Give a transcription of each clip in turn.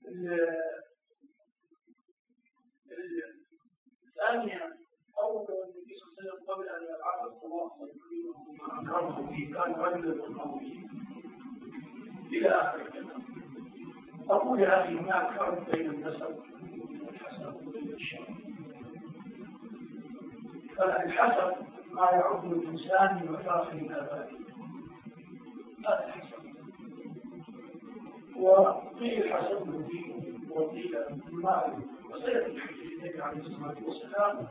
ثانيا قول النبي صلى الله عليه وسلم قبل ان يبعث الطواف ويكرمه ما اكرمه به كان رجلا قويا الى اخر الكلام. اقول يا اخي هناك فرق بين النسب والحسب وبين الشرع. فالحسب ما يعد الانسان من مفاخر ابائه، هذا الحسب. وقيل الحسب من دين وقيل من مال، وسيأتي الحديث النبي عليه الصلاة والسلام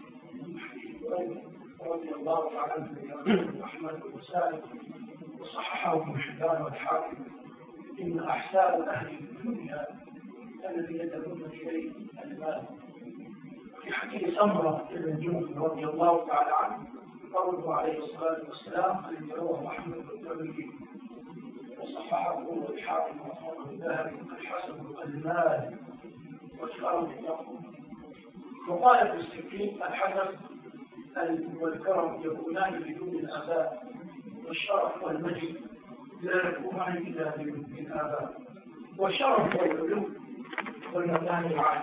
رضي الله تعالى عنه أحمد وسالم وصححه ابن حبان والحاكم إن أحساب أهل الدنيا الذي يدعون إليه المال. في حديث سمرة بن جندب رضي الله تعالى عنه قوله عليه الصلاة والسلام الذي رواه أحمد والترمذي وصححه الحاكم وصححه الذهبي الحسن المال والكرم التقوى. وقال في السكين الحسن والكرم يكونان بدون الآباء، والشرف والمجد لا يكونان إلا بالآباء، والشرف والعلو والمكان العالي.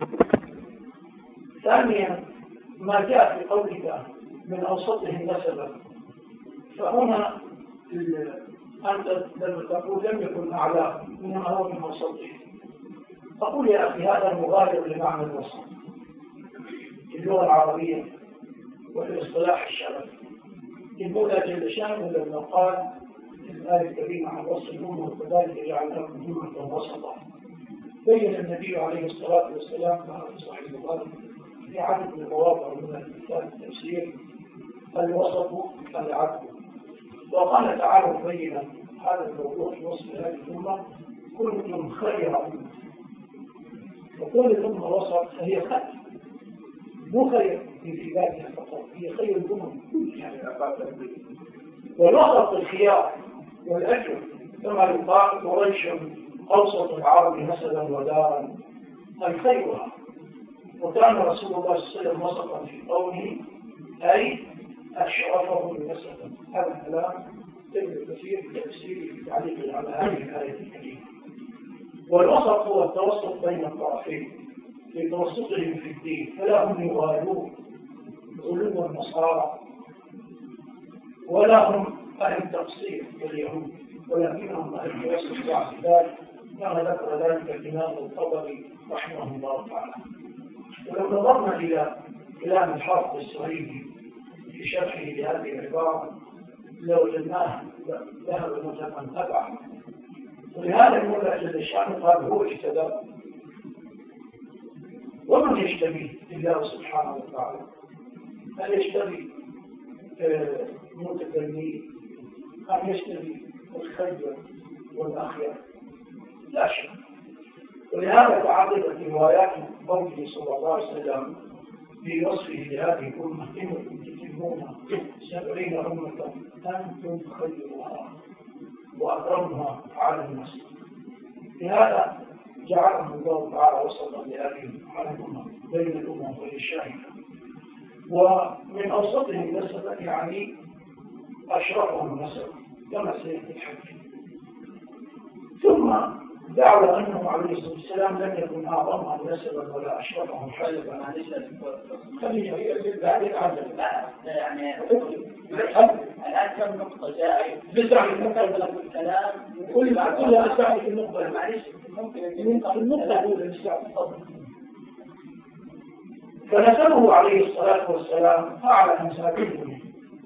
ثانيا ما جاء في قولك من أوسطهم نسبا، فهنا أنت لما تقول لم يكن أعلاه إنما هو من أوسطهم. أقول يا أخي هذا مغاير لمعنى الوسط في اللغة العربية وفي الاصطلاح الشرعي. المولى جل شانه لما قال في الآية الكريمة عن وصف الأمة وكذلك جعلناكم أمة وسطا، بين النبي عليه الصلاة والسلام كما في صحيح البخاري في عدد من المواضع من كتاب التفسير الوسط العدل. وقال تعالى مبينا هذا الموضوع في وصف هذه الأمة كنتم خير أمة، وكل الأمة وسط فهي خير، مو خير في ذاتها فقط، هي خير الأمم يعني والوسط الخيار والأجر كما يقال قريش أوسط العرب نسبا ودارا أي خيرها. وكان رسول الله صلى الله عليه وسلم وسطا في قوله أي أشرفه نسبا. هذا الكلام ابن كثير في تفسيره في تعليقه على هذه الآية الكريمة. والوسط هو التوسط بين الطرفين في توسطهم في الدين، فلا هم يغالون غلو النصارى ولا هم أهل تقصير كاليهود، ولكنهم أهل التوسط واعتدال كما ذكر ذلك الإمام الطبري رحمه الله تعالى. ولو نظرنا إلى كلام الحافظ السعيدي في شرحه لهذه العبارة لوجدناه ذهب مجمعا أبعد. ولهذا المولى جل شانه قال هو اجتبى، ومن يجتبيه الله سبحانه وتعالى؟ هل يجتبي متدينين أم يجتبي الخير والأخيار؟ لا شك. ولهذا تعرضت روايات قوله صلى الله عليه وسلم في وصفه لهذه الأمة إنكم تتمون 70 أمة أنتم خيرها وأكرمها على الناس. لهذا جعلهم الله تعالى وسطا لهذه الأمة بين الأمم والشاهدة. ومن أوسطهم نسبا يعني أشرفهم نسبا كما سيأتي الحديث. ثم دعوا أنه عليه الصلاة والسلام لم يكن أعظمهم نسبا ولا أشرفهم حسبا عن نسبة. خلينا بعد عدد يعني الآن كم نقطة جاء بسرعة المقدمة الكلام كلها أسرع في النقطة. معلش ممكن النقطة الأولى فنسبه عليه الصلاة والسلام أعلى مساكنه،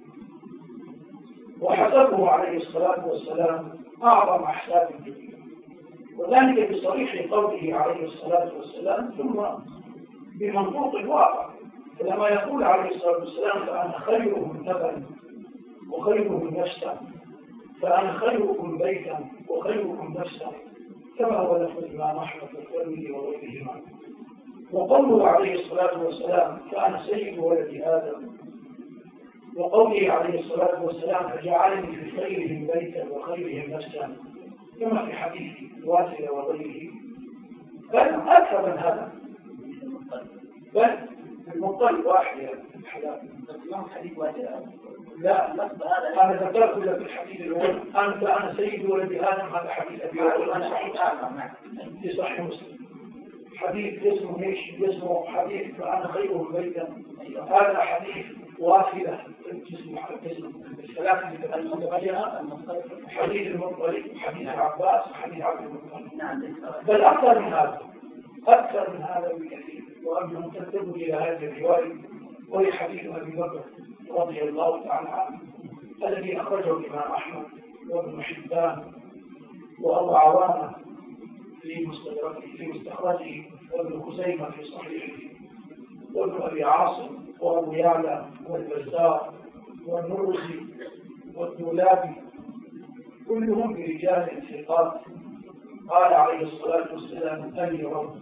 وحسبه عليه الصلاة والسلام أعظم أحساب الدنيا، وذلك بصريح قوله عليه الصلاة والسلام ثم بمنطوق الواقع. فلما يقول عليه الصلاة والسلام فأنا خيرهم أبا وخيرهم نفسا، فأنا خيركم بيتا وخيركم نفسا، كما هو لفظ الإمام أحمد والترمذي وغيرهما. وقوله عليه الصلاة والسلام فأنا سيد ولد آدم، وقوله عليه الصلاة والسلام فجعلني في خيرهم بيتا وخيرهم نفسا، كما في حديث واسع وغيره، بل أكثر من هذا، بل المطلق واحد يا الحلال. بس ما حديث واجب. لا اللفظ هذا أنا ذكرت لك في الحديث الأول أنا سيد ولد آدم، هذا حديث أبي هريرة أنا حديث آخر. نعم. في صحيح مسلم. حديث اسمه ايش؟ اسمه حديث فأنا خيره بيتا. هذا حديث واصلة اسمه الثلاثة اللي تتبعها حديث المطلق، حديث عباس، حديث عبد المطلق. نعم. بل أكثر من هذا، أكثر من هذا بكثير. وأرجو أن تنتبهوا إلى هذه الرواية، وهي حديث أبي بكر رضي الله تعالى عنه الذي أخرجه الإمام أحمد وابن حبان وأبو عوانة في مستخرجه، وابن خزيمة في صحيحه، وابن أبي عاصم وأبو يعلى والبزار والنرسي والدولابي، كلهم برجال ثقات. قال عليه الصلاة والسلام: أي رب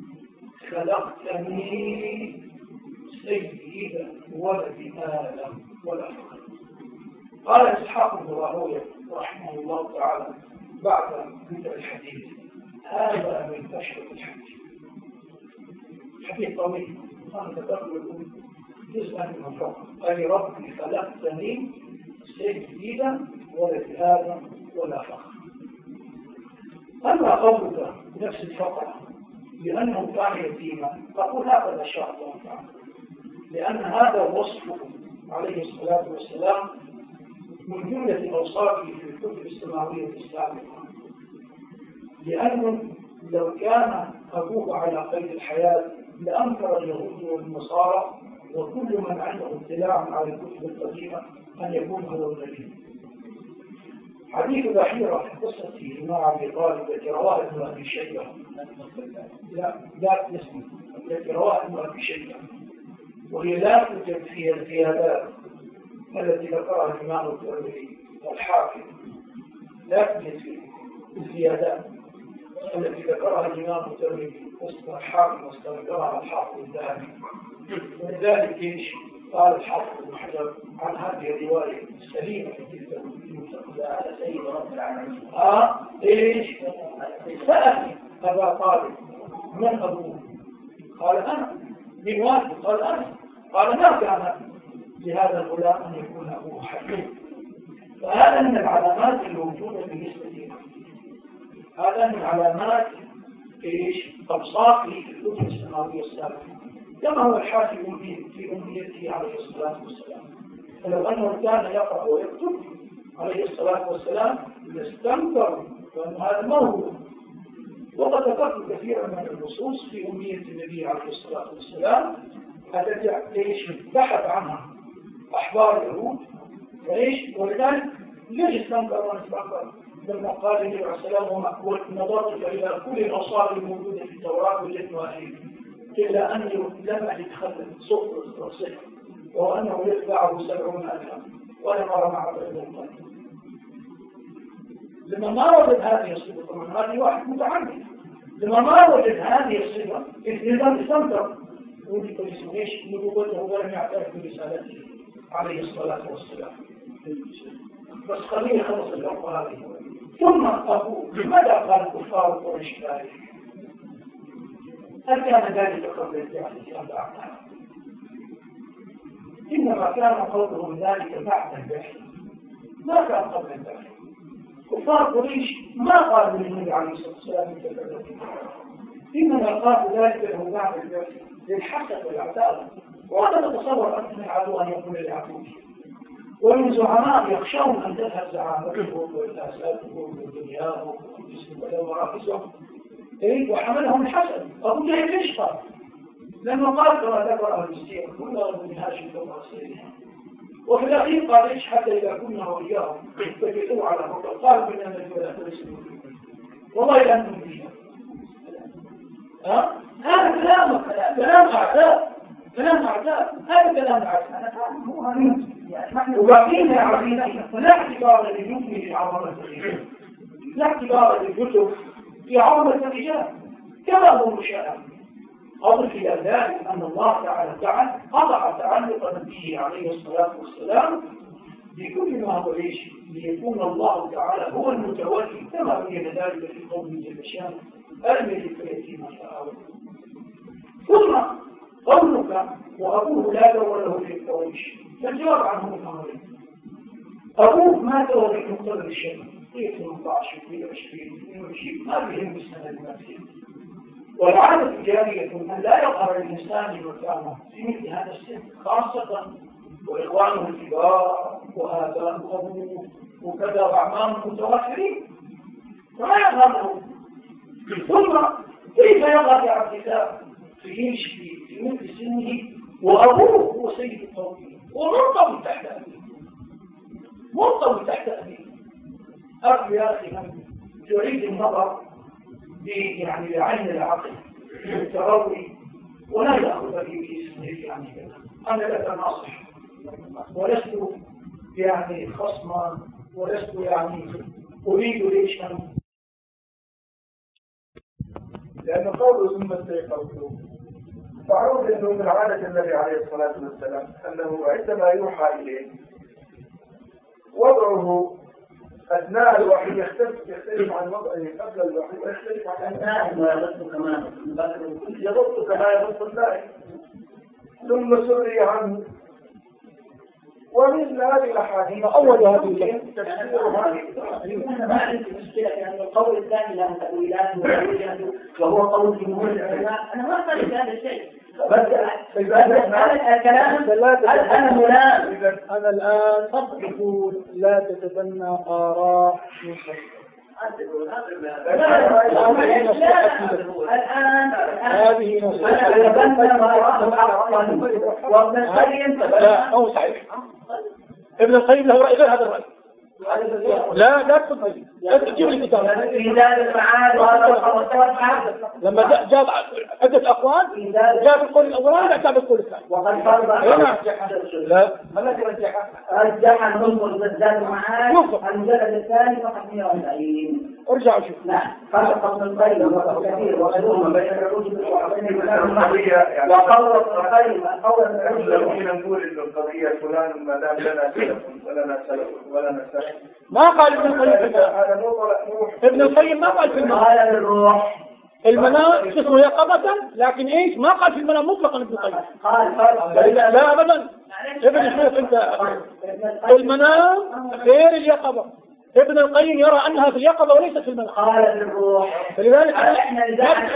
خلقتني سيد ولد آدم ولا فخر. قال إسحاق بن راهويه رحمه الله تعالى بعد ذكر الحديث: هذا من أشرف الحديث. حديث طويل، أنا ذكرت لكم جزءا من فوق. أي ربي خلقتني سيدا ولد آدم ولا فخر. أما قولك بنفس الفقرة لأنه كان يتيما، فقل هكذا شاء الله تعالى، لأن هذا وصفه عليه الصلاة والسلام من جملة أوصافه في الكتب السماوية السابقة. لأنه لو كان أبوه على قيد الحياة لأنكر اليهود والنصارى وكل من عنده اطلاع على الكتب القديمة أن يكون هو النبي. حديث الأخيرة في قصة جماعة أبي طالب التي رواه ابن أبي شيبة، لا اسمه، التي رواه ابن أبي شيبة، وهي لا توجد فيها الزيادات التي ذكرها الإمام الترمذي والحاكم، لا توجد فيها الزيادات التي ذكرها الإمام الترمذي والحاكم واستنكرها الحافظ الذهبي. ولذلك ايش قال الحافظ ابن حجر عن هذه الروايه السليمه في تلك هذا سيد رب العالمين. ايش؟ سأل أبا طالب: من أبوه؟ قال أنا. من والده؟ قال أنا. قال: ما كان لهذا الغلام أن يكون أبوه حكيم. فهذا من العلامات الموجودة بالنسبة لي. هذا من علامات ايش؟ أوصافه في الكتب السماوية السابقة، كما هو الحاكم في أمنيته عليه الصلاة والسلام. فلو أنه كان يقرأ ويكتب عليه الصلاة والسلام لاستنكر وأن هذا موهوب. وقد ذكرت كثيرا من النصوص في أمنية النبي عليه الصلاة والسلام التي بحث عنها أحبار اليهود، ولذلك ليش استنكر ونستنكر؟ لما قال النبي عليه الصلاة والسلام: نظرت إلى كل الأوصاف الموجودة في التوراة والإنجيل إلا أني لم أجد خلل صوت وصفة، وهو أنه يتبعه 70,000 ولم أرى معه إلا الله. لما ما وجد هذه الصفة، طبعا هذه واحد متعمد، لما ما وجد هذه الصفة إذا استنكر وجد ايش؟ نبوته ولم يعترف برسالته عليه الصلاة والسلام. بس خليه خلص الأمر هذه. ثم أبوه: لماذا قال الكفار قريش ذلك؟ هل كان ذلك قبل البعثة أم بعدها؟ إنما كان قولهم ذلك بعد البعثة، ما كان قبل البعثة. كفار قريش ما قالوا للنبي عليه الصلاة والسلام كذلك، إنما قالوا ذلك له بعد البعثة للحسد والعداوة. وهذا نتصور أنت من العدو أن يكون للعدو، ومن زعماء يخشون أن تذهب زعامتهم والأساتهم ودنياهم وجسمهم ومراكزهم، وحملهم الحسد. أبو جهل ليش قال؟ لأنه قال كما ذكر أهل السير: كنا من هاشم ثم سيرها. وفي الأخير قال: إيش؟ حتى إذا كنا وإياهم اتفقوا على هذا، قال: كنا نجد ولا ترسلوا والله لأنهم فيها. هذا كلام أعداء، كلام أعداء، هذا كلام أعداء. أنا فاهم هو هذا. وبعدين يا عزيزي لا اعتبار للجنب في عظمة الرجال، لا اعتبار للجنب في عظمة الرجال كما هو مشاهد. أضف إلى ذلك أن الله تعالى قطع تعلق نبيه عليه الصلاة والسلام بكل ما هو ليش ليكون الله تعالى هو المتولي، كما بين ذلك في قوله جل شانه: ألم اليتيم فآوى. ثم قولك وأبوه لا دور له في قريش. فالجواب عنه من أمرين: أبوه مات وهو في مقتبل الشيء في 18 في 20 22 ما بهم السنة الماضية. والعادة الجارية أن لا يظهر الإنسان مكانه في مثل هذا السن، خاصة وإخوانه الكبار وآباء أبوه وكذا وأعمامه متوفرين، فما يظهر له. ثم كيف يظهر في عبد الله في مثل سنه وأبوه هو سيد القوم ومرتبط تحت أبيه، مرتبط تحت أبيه؟ أخي يا أخي من تريد النظر يعني بعين العقل بالتروي ولا يأخذ باسمه يعني كذا. أنا لك ناصح ولست يعني خصما ولست يعني أريد ليشا، لأن قوله ثم استيقظوا معروف أنه من عادة النبي عليه الصلاة والسلام أنه عندما يوحى إليه وضعه أثناء الوحي يختلف عن وضعه قبل الوحي ويختلف عن النائم ويغط كمان يغط كما يغط النائم، ثم سري عنه. ومثل هذه الأحاديث أول هذه تفسير هذه. أنا ما عندي مشكلة لأن القول الثاني له تأويلات وتأويلات وهو قول جمهور العلماء، أنا ما أقبل بهذا الشيء. بس هذا الكلام أنا ملام. إذا أنا الآن يقول لا تتبنى آراء الآن هذه وابن القيم لا هو صحيح. ابن القيم له رأي غير هذا الرأي. لا تفضل لا تجيب لي كتاب في زاد المعاد وهذا لما جاب عدة أقوال جاب القول الأولاني لا جاب القول الثاني. وقد فرض لا رجح النظر زاد المعاد المجلد الثاني فقط 140. ارجع وشوف. نعم فرق ابن القيم وكثير وغيرهم بين الرجل وبين القضية وقول ابن القيم قول لو كنا نقول إنه القضية فلان ما دام لنا سلف ولنا سلف ولنا سلف ما قال ابن القيم هذا ابن القيم ما قال في المنام. قال بالروح المنام اسمه يقظة، لكن ايش ما قال في المنام مطلقا ابن القيم. قال لا ابدا. ابن شوف انت المنام غير اليقظة. ابن القيم يرى انها في اليقظة وليست في المنام. قال بالروح. فلذلك احنا النقاش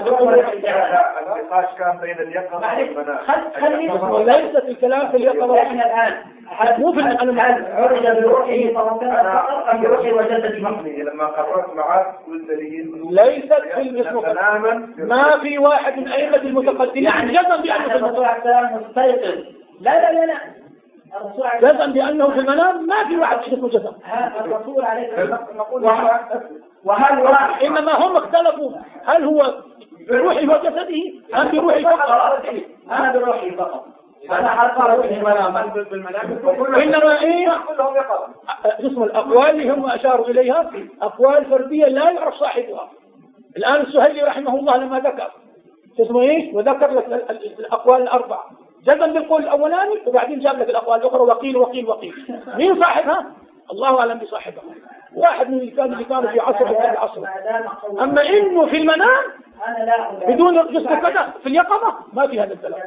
كان بين اليقظة والمنام. ليست الكلام في اليقظة. احنا الان مو في المنام. عرج بروحه فممكن فقط ام بروحه وجسده؟ لما قررت معك قلت لي ليست في المنام. ما في واحد من ائمة المتقدمين يعني جزم بانه في المنام. مستيقظ. لا جزم بانه في المنام. ما في واحد اسمه جزم. الرسول عليه الصلاه والسلام يقول وهل واحد انما هم اختلفوا هل هو بروحه وجسده ام بروحه فقط. انا بروحي فقط. انا حرقه روحي انما ايه اسم الاقوال اللي هم اشاروا اليها اقوال فرديه لا يعرف صاحبها. الان السهيلي رحمه الله لما ذكر اسمه ايش وذكر لك الاقوال الاربعه جزم بالقول الاولاني وبعدين جاب لك الاقوال الاخرى وقيل. مين صاحبها؟ الله اعلم بصاحبها. واحد من اللي كانوا في عصر وفي العصر. اما انه في المنام بدون جسم كذا في اليقظة ما في هذا الكلام.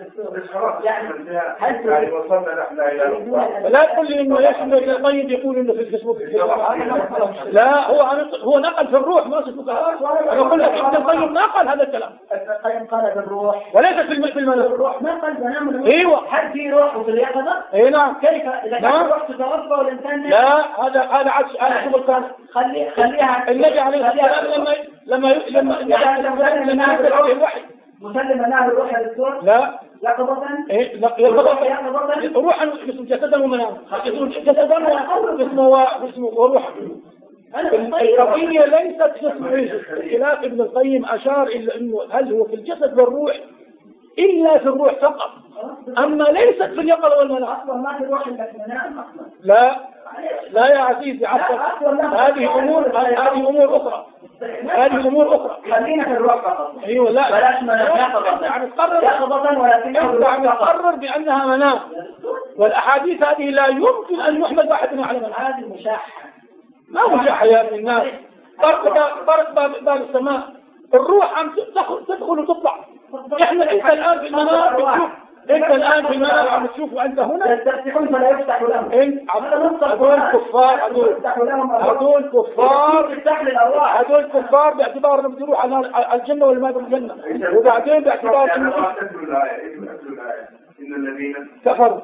يعني وصلنا نحن إلى لا تقول لي انه يشمل ابن القيم يقول انه في الجسم لا هو نقل في الروح ما اسمه. انا اقول لك ابن القيم ما قال هذا الكلام. ابن القيم قال بالروح وليس في المنام. الروح ما قال بنام. ايوه هل في روح وفي اليقظة؟ اي نعم. كيف اذا كان الروح تتوفى والانسان لا هذا عكس شغل كان. خليها النبي عليه الصلاه والسلام لما الوحي مسلم مناه الروح يا دكتور؟ لا يقظة؟ ايه يقظة روحا اسمه جسدا ومنام جسدا واسمه وروحا. القضية ليست جسم عيسى. خلاف ابن القيم أشار إلى أنه هل هو في الجسد والروح إلا في الروح فقط، أما ليست في اليقظة والمنام. أصلا ما في روح إلا في المنام أصلا. لا يا عزيزي هذه أمور أخرى. خلينا في الروح فقط. أيوة لا بلاش منام يقظة ولكن نقرر بأنها منام. والأحاديث هذه لا يمكن أن يحمد واحد على منام. هذه مشاحة. ما مشاحة يا ابن الناس. طرق باب السماء الروح عم تدخل وتطلع. احنا الآن في المنام انت الان في المنام عم تشوفوا انت هنا يستفتحون فلا يفتح لهم. هذول كفار، هذول كفار باعتبار انهم بيروحوا على الجنه ولا ما بالجنه، وبعدين باعتبار انه ان الذين كفروا.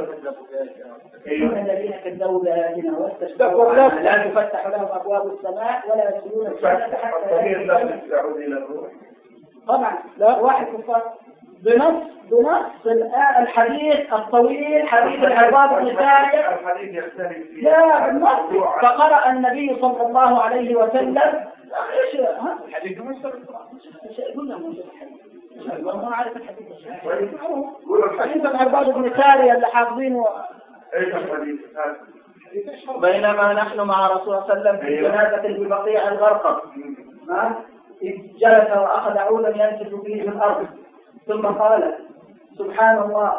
إن الذين كذبوا بآياتنا واستكبروا لا تفتح لهم أبواب السماء ولا يدخلون الجنة حتى طبعا لا واحد كفار بنص الحديث الطويل، حديث العباد بن سارية. الحديث يختلف فيه. لا بالنص. فقرأ النبي صلى الله عليه وسلم ايش الحديث قلنا ما عارف الحديث. حديث العباد بن سارية اللي حافظينه. ايش الحديث؟ بينما نحن مع رسول الله صلى الله عليه وسلم في جنازة ببقيع الغرقد، إذ جلس وأخذ عودا ينسف فيه في الأرض، ثم قال سبحان الله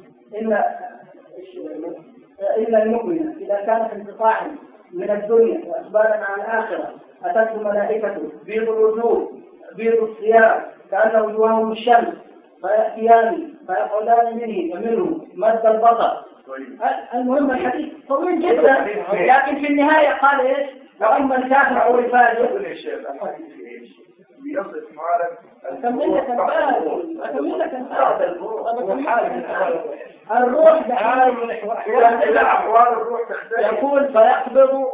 إن المؤمن إذا كان في انقطاع من الدنيا وإقبالا على الآخرة أتته ملائكته بيض الوجوه بيض الثياب كأن وجوههم الشمس فيأتيان فيقعدان منه مد البصر. المهم الحديث طويل جدا، لكن في النهاية قال إيش؟ وأما الكافر أو الفاجر يصف معك الروح إلى أحوال الروح تختلف. يقول فيقبض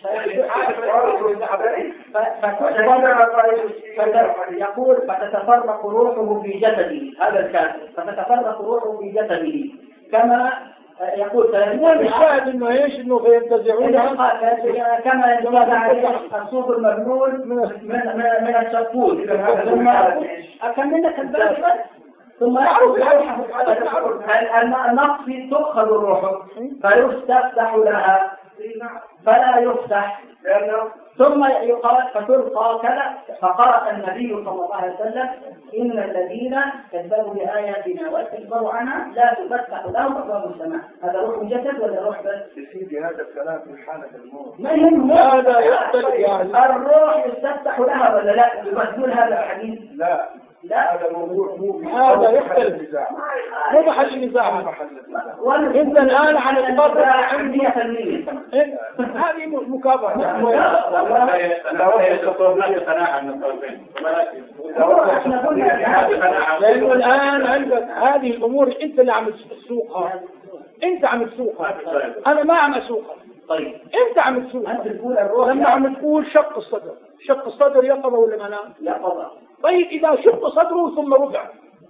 يقول فتتفرق روحه في جسده. هذا الكافر فتتفرق روحه في جسده كما يقول الشاهد انه ايش؟ انه فينتزعون كما ينتزع الصوف المبلول من الشقود. ثم اكمل الباب ثم النقص تؤخذ الروح فيستفتح لها فلا يفتح ثم يقرأ فتلقى كذا. فقرأ النبي صلى الله عليه وسلم إن الذين كذبوا بآياتنا واستكبروا عنها لا تفتح لهم أبواب السماء. هذا روح جسد ولا روح بس؟ يسيدي هذا الكلام في حالة الموت. ما يهم هذا يختلف يعني. الروح يستفتح لها ولا لا؟ يمثل هذا الحديث؟ لا هذا الموضوع هذا يختلف، مو محل النزاع. انت الان على الفرق عندي 100%. هذه مكافأة. لأنه الآن عندك هذه الأمور أنت اللي عم تسوقها، أنت عم تسوقها، أنا ما عم أسوقها. طيب أنت عم تسوقها. لما عم تقول شق الصدر يقظة ولا منام؟ يقظة. طيب إذا شق صدره ثم رفع،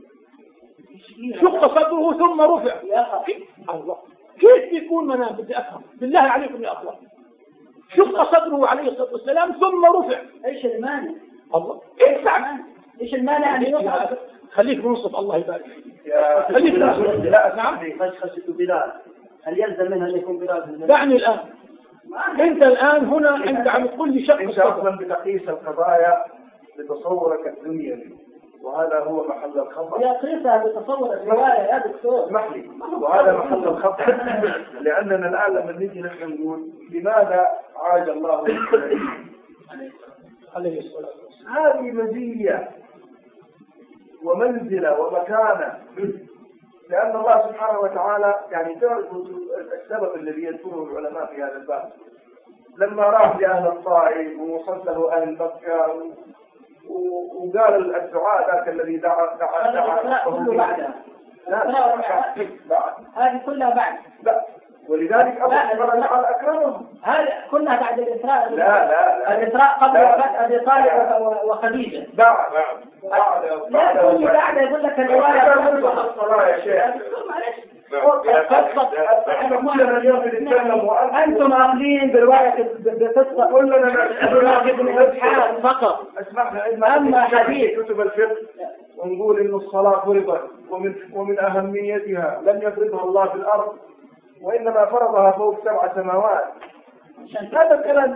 شق صدره ثم رفع، الله كيف بيكون منام؟ بدي أفهم بالله عليكم يا أخوان. شق صدره عليه الصلاة والسلام ثم رفع، إيش المانع؟ الله إيش المانع أن يرفع؟ خليك منصف الله يبارك فيك. خليك منصف. لا نعم. خشيت بلال، هل يلزم منها أن يكون بلال؟ دعني الآن. أنت الآن هنا أنت عم تقول لي شق أنت الصدر. أصلا بتقيس القضايا بتصورك الدنيوي، وهذا هو محل الخطأ. يقيسها بتصور الرواية يا دكتور. اسمح لي، وهذا محل الخطأ. لأننا الآن لما نيجي نحن نقول لماذا عاد الله عليه الصلاة والسلام؟ هذه مزية ومنزلة ومكانة، لأن الله سبحانه وتعالى يعني تعرف السبب الذي يذكره العلماء في هذا الباب. لما راح لأهل الطائف ووصل له أهل مكة وقال الدعاء ذاك الذي دعا كله بعدها. بعد هذه كلها بعد. لا، ولذلك الله سبحانه وتعالى أكرمهم. هذه كلها بعد الإسراء. لا الإسراء قبل وفاة أبي طالب وخديجة. بعد يقول لك الرواية الصلاة يا شيخ. أنتم عاملين برواية بقصة كلنا ابن إسحاق فقط. اسمعنا أما حديث كتب الفقه ونقول إن الصلاة فرضت ومن أهميتها لم يفرضها الله في الأرض وإنما فرضها فوق 7 سماوات. هذا الكلام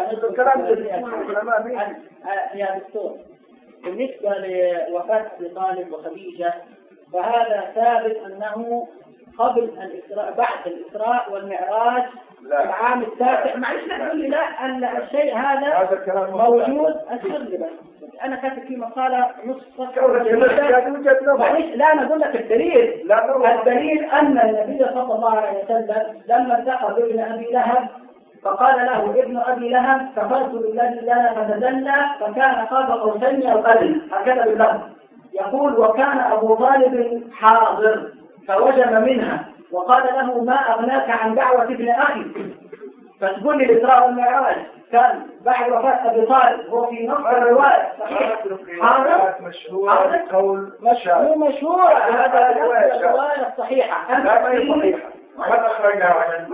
يا دكتور بالنسبة لوفاة أبي طالب وخديجة فهذا ثابت أنه قبل الإسراء بعد الإسراء والمعراج العام 9. معلش تقول لي لا أن الشيء هذا موجود. أشهر لي بس أنا كاتب في مقالة نصف صفحة. وجهة لا أنا أقول لك الدليل. الدليل أن النبي صلى الله عليه وسلم لما التقى بابن أبي لهب فقال له ابن أبي لهب كفرت بالذي لا فتدلى فكان قاب قوسين أو أدنى، هكذا باللفظ. يقول وكان أبو طالب حاضر فوجم منها وقال له ما أغناك عن دعوة ابن أخي. فتقول لي الإسراء والمعراج كان بعد وفاة أبي طالب هو في نص الرواية حاضر مشهورة قول مشهورة هذا الرواية الصحيحة. لا ما هي صحيحة ما أخرجها عن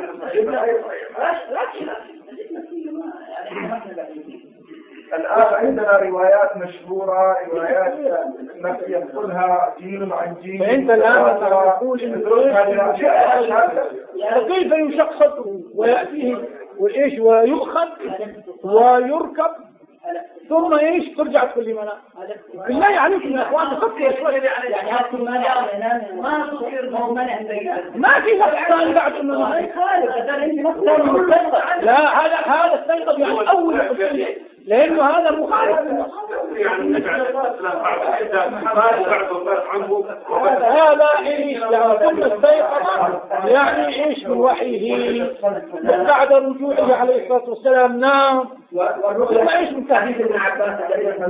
الآن عندنا روايات مشهورة، روايات ينقلها جيل عن جيل. فأنت الآن تقول كيف يشق صدره ويأتيه وإيش ويؤخذ ويركب ثم إيش ترجع تقول لي منام. بالله عليكم يا إخوان تفكر شوي. يعني هذا ما تصير ما في ثاني بعد إنه لا هذا السيطر يعني أول لأنه هذا مخالف هذا إيش يعني ثم السيطرة يعني إيش من وحيه بعد رجوعه عليه الصلاة والسلام نام ثم إيش من حديث ابن عباس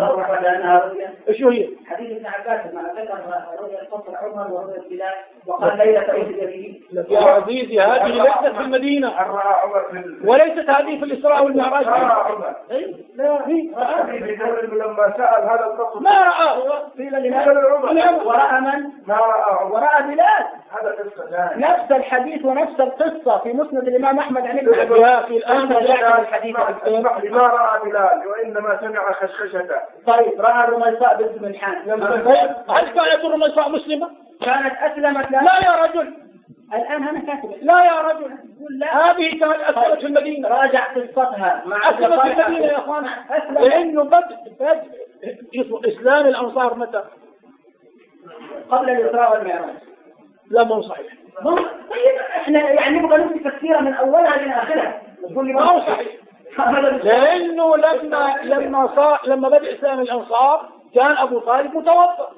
شو هي؟ حديث ابن عباس مع ذكر رؤيا القصر عمر ورؤيا بلال وقال ليلة أسري به. يا عزيزي هذه ليست في المدينة وليست هذه في الإسراء والمعراج. لا هي لما سأل هذا القصر ما رآه ورأى من؟ ما رآه ورأى بلال. هذا قصة ثانية. نفس الحديث ونفس القصة في مسند الإمام أحمد عن ابن يا أخي الآن الحديث ما رأى بلال وإنما سمع خشخشته. طيب رأى الرميصاء بنت ملحان. هل كانت الرميصاء مسلمة؟ كانت أسلمت لا يا رجل. الآن أنا كاتب لا يا رجل. هذه كانت أسلمت في المدينة. راجع قصتها مع أسلمت في المدينة يا أخوان. لأنه بدء إسلام الأنصار متى؟ قبل الإسراء والمعراج. لا مو صحيح. طيب احنا يعني نبغى نمسك السيرة من أولها لآخرها. تقول لي ما هو صحيح. لأنه لما بدأ إسلام الأنصار كان أبو طالب متوفى.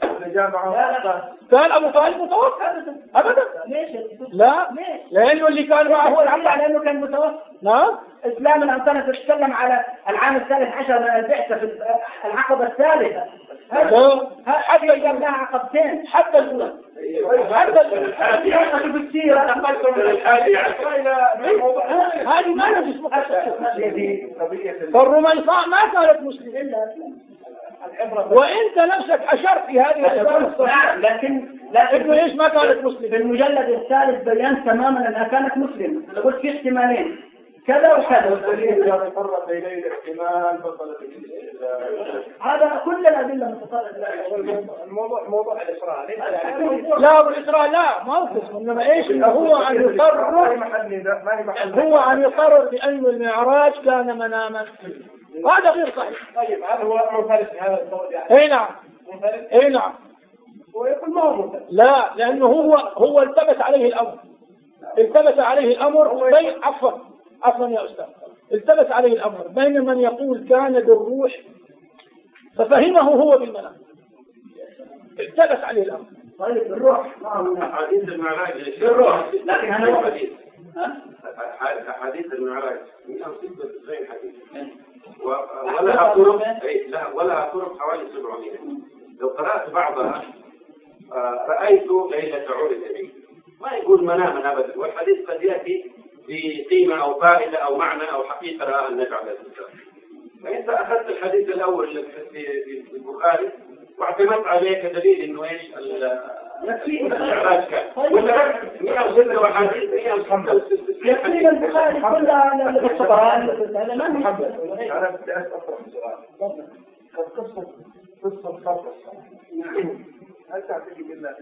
كان أبو طالب متوفى أبدا. ليش؟ لا لأنه اللي كان معه هو العباس. لأنه كان متوفى. نعم. إسلام الأنصار تتكلم على العام 13 من البعثة في العقبة الثالثة. حتى قال لها عقبتين حتى الأولى. حتى بالسيرة هذه ما نجس فالرميصاء ما كانت مسلمة وانت نفسك اشرت في هذه الرسالة. نعم لكن ايش ما كانت مسلمة. في المجلد الثالث بيان تماما انها كانت مسلمة. انا قلت في احتمالين كذا وكذا. فرق بين الاحتمال بطلت هذا كل الادله متطابقه. موضوع الاسراء لا والاسراء لا موقف انما ايش هو ان يقرر بان المعراج كان مناما. هذا غير صحيح. طيب هذا هو منفرد في هذا القول يعني. اي نعم. اي نعم. ويقول ما هو منفرد. لا لانه هو التبس عليه الامر. التبس عليه الامر بين عفوا يا أستاذ. التبس عليه الأمر بين من يقول كان بالروح ففهمه هو بالمنام. التبس عليه الأمر. طيب بالروح حديث المعراج بالروح لكن هذا هو حديث. حديث المعراج ينصب غير حديث ولها طرق. لا ولها طرق حوالي 700. لو قرأت بعضها رأيت ليلة عرض بي ما يقول مناما أبدا. والحديث قد يأتي بقيمة أو فائدة أو معنى أو حقيقة رأى النبي عليه الصلاة والسلام. فأنت أخذت الحديث الأول اللي في البخاري واعتمدت عليه كدليل إنه إيش المعراج كان. ولا 106 وحديث 105 يكفي البخاري كلها للصبران. هذا ما محبب. أنا بدي أطرح سؤال. قصة خلق الصلاة. هل تعتقد إلا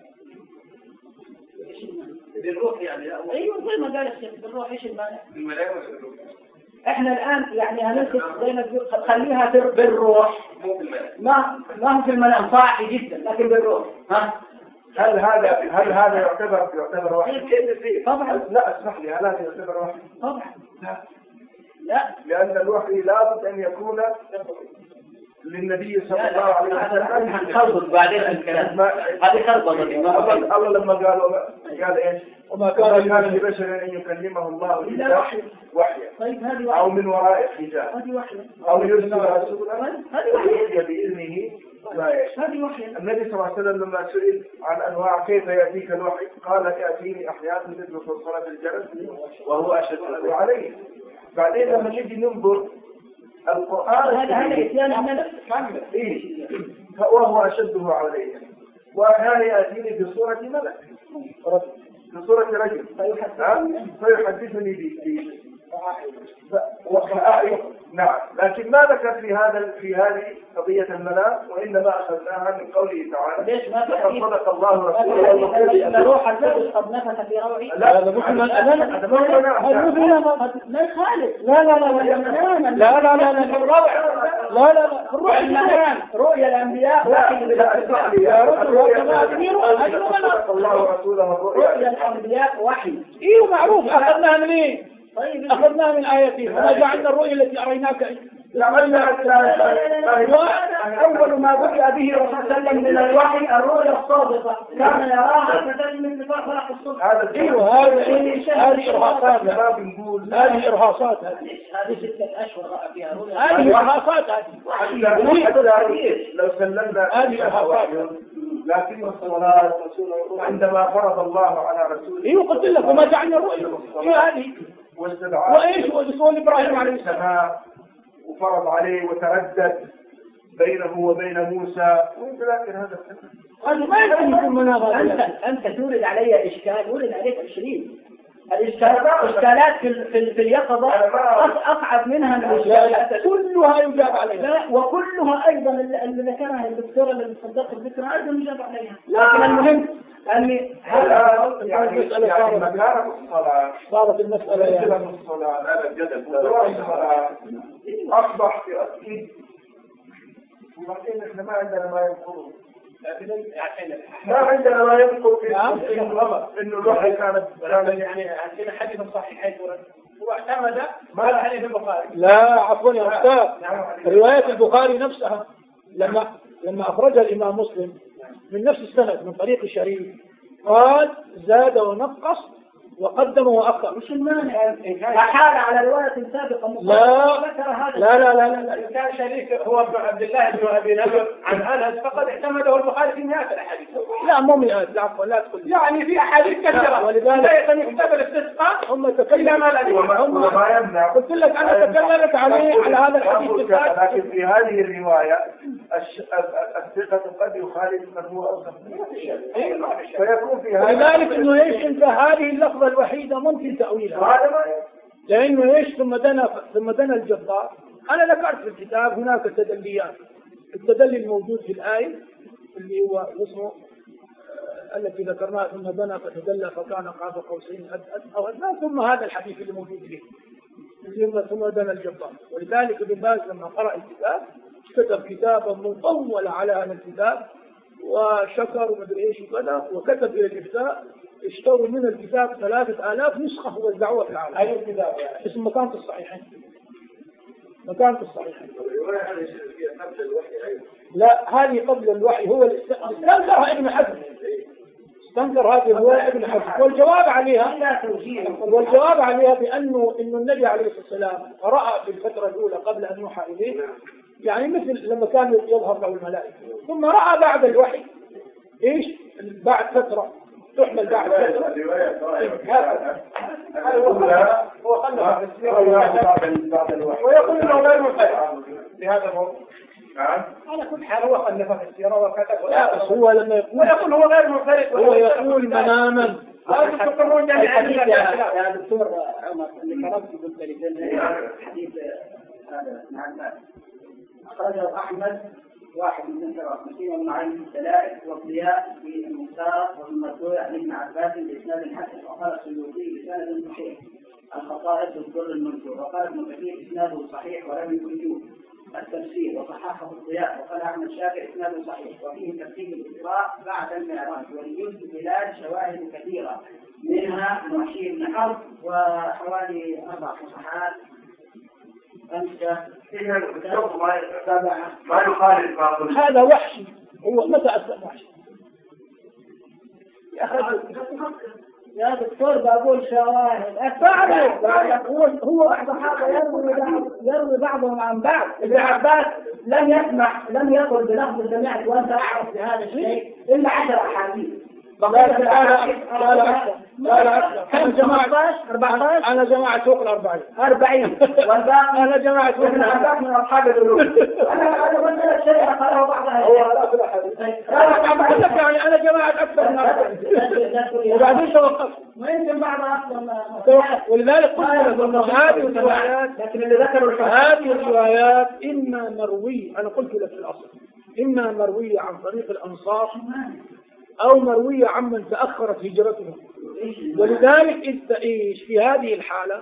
بالروح يعني ايوه زي ما قال الشيخ بالروح ايش المانع؟ الملائكة احنا الان يعني هنمسك زي ما خليها بالروح ما هو في المنام صاحي جدا لكن بالروح. هل هذا يعتبر واحد؟ طبعا لا اسمح لي هل هذا يعتبر واحد؟ طبعا لا لأن الوحي لابد أن يكون للنبي صلى الله عليه وسلم. هنخلط بعدين الكلام هذه خلطة الله لما قال ايش؟ وما كان لبشر ان يكلمه الله الا وحيا طيب هذه او من وراء حجاب هذه وحيا او يرسل رسولا هذه وحيا باذنه لا يشاء. هذه وحيا. النبي صلى الله عليه وسلم لما سئل عن انواع كيف ياتيك الوحي قال ياتيني احيانا مثل صلاه الجرس وهو اشد عليه. بعدين لما نجي ننظر القرآن هذا إتيان الملك إيه وهو أشده عليه وأحيانا يأتيني بصورة ملك بصورة رجل فيحدثني نعم. لكن ما ذكر في هذه قضية المنام وإنما أخذناها من قوله تعالى ليش ما صدق الله ورسوله أن روح القدس قد نفث في روعي. لا هذا مو لا يخالف. لا لا لا لا لا لا لا لا لا لا لا الروح المنام رؤيا الأنبياء وحي يا رجل صدق الله ورسوله رؤيا الأنبياء وحي. ايوه معروف اخذناها من ايه؟ طيب اخذناها من ايتين وما جعلنا الرؤيا التي اريناك أول ما بدأ به الرسول صلى الله عليه وسلم من الوحي الرؤيا الصادقة كان يراها مثل من فرق الصبح. ايوه هذه ارهاصات هذه ارهاصات هذه 6 أشهر رأى فيها رؤيا. هذه ارهاصات لو سلمنا هذه ارهاصات. لكن الصلاة عندما فرض الله على رسوله ايوه قلت لك وما جعلنا الرؤيا هي هذه وايش ورسول ابراهيم عليه السلام وفرض عليه وتردد بينه وبين موسى ولكن هذا ما يمكن يكون منام. أنت تورد علي إشكال ورد عليك 20 الإشكالات في اليقظة أصعب منها من الإشكالات كلها يجاب عليها. وكلها أيضا اللي ذكرها الدكتورة اللي صدقت الذكرى أيضا يجاب عليها. لكن المهم أني يعني مكان الصلاة صارت المسألة يعني الصلاة أصبح أكيد. وبعدين إحنا ما عندنا ما ينقضه ما عندنا ما ينقض إنه الوحي كانت يعني عندنا حديث صحيح واعتمد ما لا حديث البخاري. لا عفوا يا أستاذ رواية البخاري نفسها لما أخرجها الإمام مسلم من نفس السند من طريق الشريف قال زاد ونقص وقدم وأخر. مش المانع أحال على رواية سابقة لا كان شريك هو ابن عبد الله بن أبي نمر عن أنس فقد اعتمده البخاري في مئات الأحاديث. لا مو مئات عفوا لا تقول يعني في أحاديث كثيرة ولذلك يكتب الاستسقاء هم تكلموا وما يمنع. قلت لك أنا تكلمت عليه على هذا الحديث. لكن في هذه الرواية الثقة قد يخالف من هو أوثق فيكون في هذا. لذلك إنه إيش أنت هذه اللفظة الوحيدة ممكن تأويلها لأنه إيش ثم دنا الجبار. أنا ذكرت في الكتاب هناك تدليات. التدلي الموجود في الآية اللي هو اسمه التي ذكرناها ثم دنا فتدلى فكان قاب قوسين أو أدنى ثم هذا الحديث اللي موجود فيه ثم دنا الجبار. ولذلك ابن باز لما قرأ الكتاب كتب كتابا مطولا على هذا الكتاب وشكر ومدري ايش وكذا وكتب الى الإفتاء اشتروا من الكتاب 3000 نسخة ووزعوها في العالم. أي الكتاب يعني اسم مكانة الصحيحين. مكانة الصحيحين. لا هذه قبل الوحي هو استنكرها ابن حزم. استنكر هذه الرواية ابن حزم والجواب عليها بأنه النبي عليه الصلاة والسلام رأى في الفترة الأولى قبل أن يوحى إليه يعني مثل لما كان يظهر له الملائكة ثم رأى بعد الوحي إيش بعد فترة تحمل بعد فترة هو خلف بعد الوحي ويقول انه غير منفرد بهذا الموضوع. على كل حال هو خلف في السيرة وكتب لا بس هو لما يقول هو غير منفرد هو يقول مناما. يا دكتور عمر اللي كتبت قلت لي حديث هذا مع أخرجه أحمد واحد من 57 والمعين الدلائل والضياء في المختار والمرفوع عن ابن عباس بإسناد حسن وقال السيوطي بسند صحيح الخصائص والضر المنشور وقال ابن كثير إسناده صحيح ولم يخرجوه التفسير وصححه الضياء وقال أحمد شافعي إسناده صحيح وفيه ترتيب الإسراء بعد المعراج وليوسف بلاد شواهد كثيرة منها وحشي بن حرب وحوالي 4 صفحات ما يخالف ما قلت. هذا وحشي. هو متى أسلم وحشي؟ يا أخي يا دكتور بقول شواهد هو الصحابة يروي بعضهم عن بعض. ابن عباس لم يقل بلفظ سمعت وأنت أعرف بهذا الشيء إلا 10 أحاديث. لا كم جماعة 14 أنا جماعة فوق 40 والباقي أنا جماعة فوق ابن عباس من أصحاب العلوم. أنا مثل الشيء قاله بعضها يعني أنا جماعة أكثر من 40 وبعدين توقفت ويمكن بعضها أصلا ولذلك قلت لكم لكن اللي ذكروا هذه الروايات إما مروية أنا قلت لك في الأصل إما مروية عن طريق الأنصار أو مروية عمن تأخرت هجرته. ولذلك أنت إيش في هذه الحالة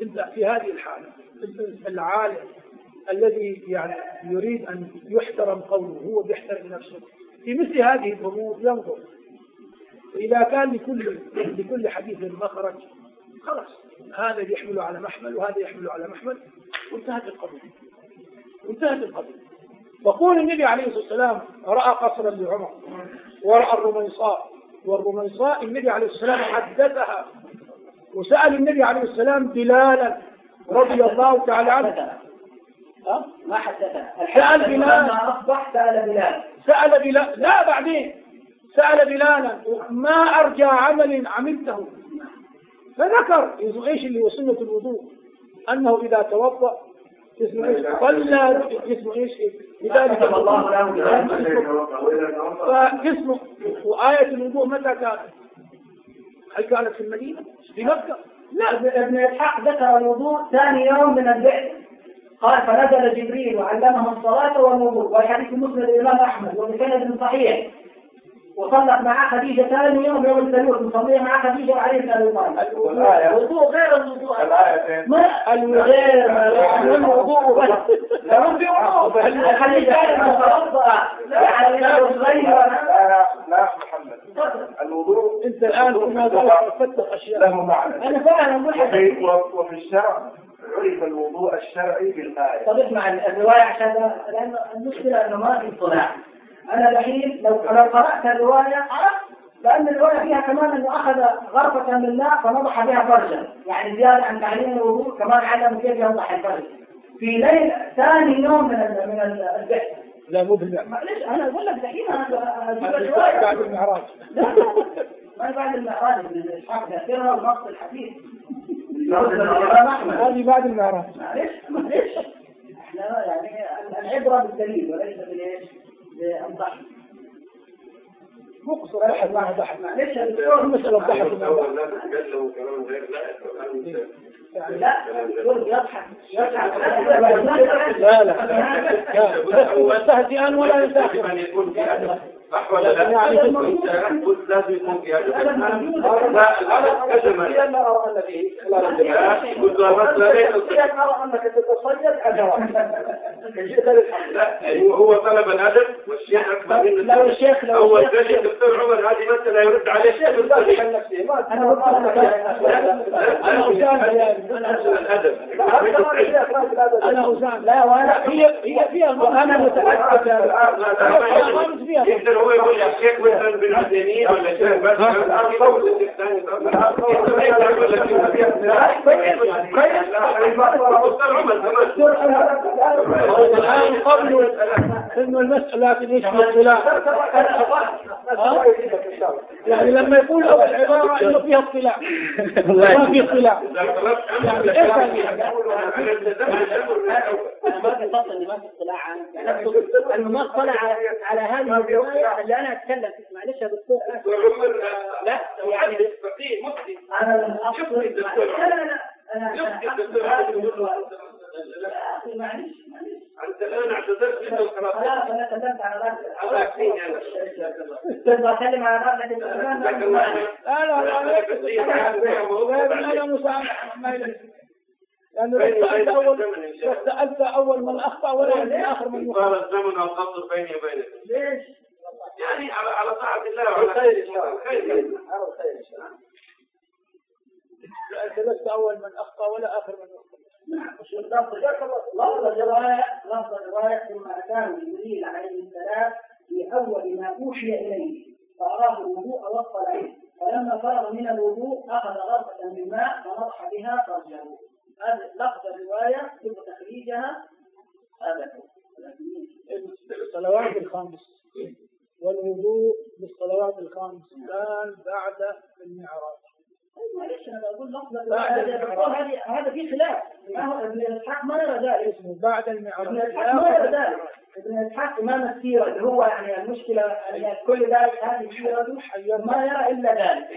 العالم الذي يعني يريد أن يحترم قوله هو بيحترم نفسه في مثل هذه الأمور ينظر إذا كان لكل حديث مخرج خلاص هذا يحمله على محمل وهذا يحمله على محمل وانتهت القضية. وقول النبي عليه الصلاة والسلام رأى قصرا لعمر ورأى الرميصاء والرميصاء النبي عليه الصلاة والسلام حدثها وسأل النبي عليه السلام بلالا رضي الله تعالى عنه ما حدثها سأل بلال أصبح سأل بلال لا بعدين سأل بلالا ما أرجى عمل عملته فذكر إيش اللي هو سنة الوضوء أنه إذا توضأ اسمه إيش صلى اسمه إيش لذلك فاسمه وآية الوضوء متى كانت؟ هل كانت في المدينة؟ في مكة؟ لا ابن إسحاق ذكر الوضوء ثاني يوم من البعث قال فنزل جبريل وعلمهم الصلاة والوضوء والحديث مسند الإمام أحمد وبسند صحيح وصلت مع خديجة ثاني يوم الثالوث نصلي مع خديجة وعليه الثالوث الوضوء غير الوضوء ما الوضوء الوضوء بس لهم في وضوء خليجة لا محمد الوضوء انت الآن كما فتح أشياء له معنى أنا فعلا وفي الشرع عرف الوضوء الشرعي بالآية. طب اسمع الرواية عشان لأن المشكلة إنه ما في اطلاع. أنا الحين لو قرأت الرواية عرفت لأن الرواية فيها كمان إنه أخذ غرفة من الماء فنضح بها فرجا يعني زيادة عن تعليم الوضوء كمان علم كيف ينضح الفرج في ليل ثاني يوم من البحث. لا مو بالمعنى معلش أنا أقول لك دحين أنا بعد المعراج ما بعد المعراج من إسحاق ذاكرها ونص الحديث هذه بعد المعراج معلش احنا يعني العبرة بالدليل وليس بالايش بالضحك مقصر أحد معه ضحك معلش المسألة ضحك أول ناس تكلموا كلام غير لائق لا الدكتور يضحك لا مستهزئا ولا يستهزئ أن يكون في أدب صح ولا لا؟ يعني قلت لازم يكون في أدب لا الأدب كجمل لا أرى أن فيه قلت أرى أنك تتصيد أجرا لا هو طلب الأدب والشيخ أكبر منه لو الشيخ أول شيء دكتور عمر هذه مسألة يرد عليه الشيخ بالضبط عن نفسه أنا أسامة الأدب أنا أسامة لا وأنا هي فيها وأنا متأكد يقدر هو يقول يا شيخ مثلا بن عثيمين ولا شيخ بس الأرض الثاني الآن قبل إنه المسألة ليش الاطلاع يعني لما يقول أول عبارة إنه فيها اطلاع ما في اطلاع يعني إيش أنا ما في فصل اللي ما في اطلاع عنه أنه ما اطلع على هذه الرواية اللي أنا أتكلم معلش يا دكتور لا يعني أنا أقصد لا معلش أنت الآن اعتذرت منه وخلاص. لا أنا تكلمت على ذلك. أتكلم على ذلك. أنا مسامح ما يلزم. لأنه سألت أول من أخطأ ولا من آخر من يخطأ. صار الزمن والقصر بيني وبينك. ليش؟ يعني على طاعة الله وعلى خير إن شاء الله. خير إن شاء الله. أنت لست أول من أخطأ ولا آخر من يخطأ. لفظ الرواية ثم أتاه جبريل عليه السلام في أول ما أوحي إليه فأراه الوضوء والصلاة، فلما فرغ من الوضوء أخذ غرفة من ماء فنضح بها فرجه. هذا لفظ الرواية ثم تخريجها هذا الصلوات الخمس والوضوء بالصلوات الخمس كان بعد المعراج. معلش انا بقول لفظ هذا في خلاف. ابن اسحاق ما يرى ذلك، اسمه بعد المعراج. ابن اسحاق ما يرى ذلك. ابن اسحاق امام السيره اللي هو يعني المشكله ان كل ذلك هذه سيرته ما يرى الا ذلك.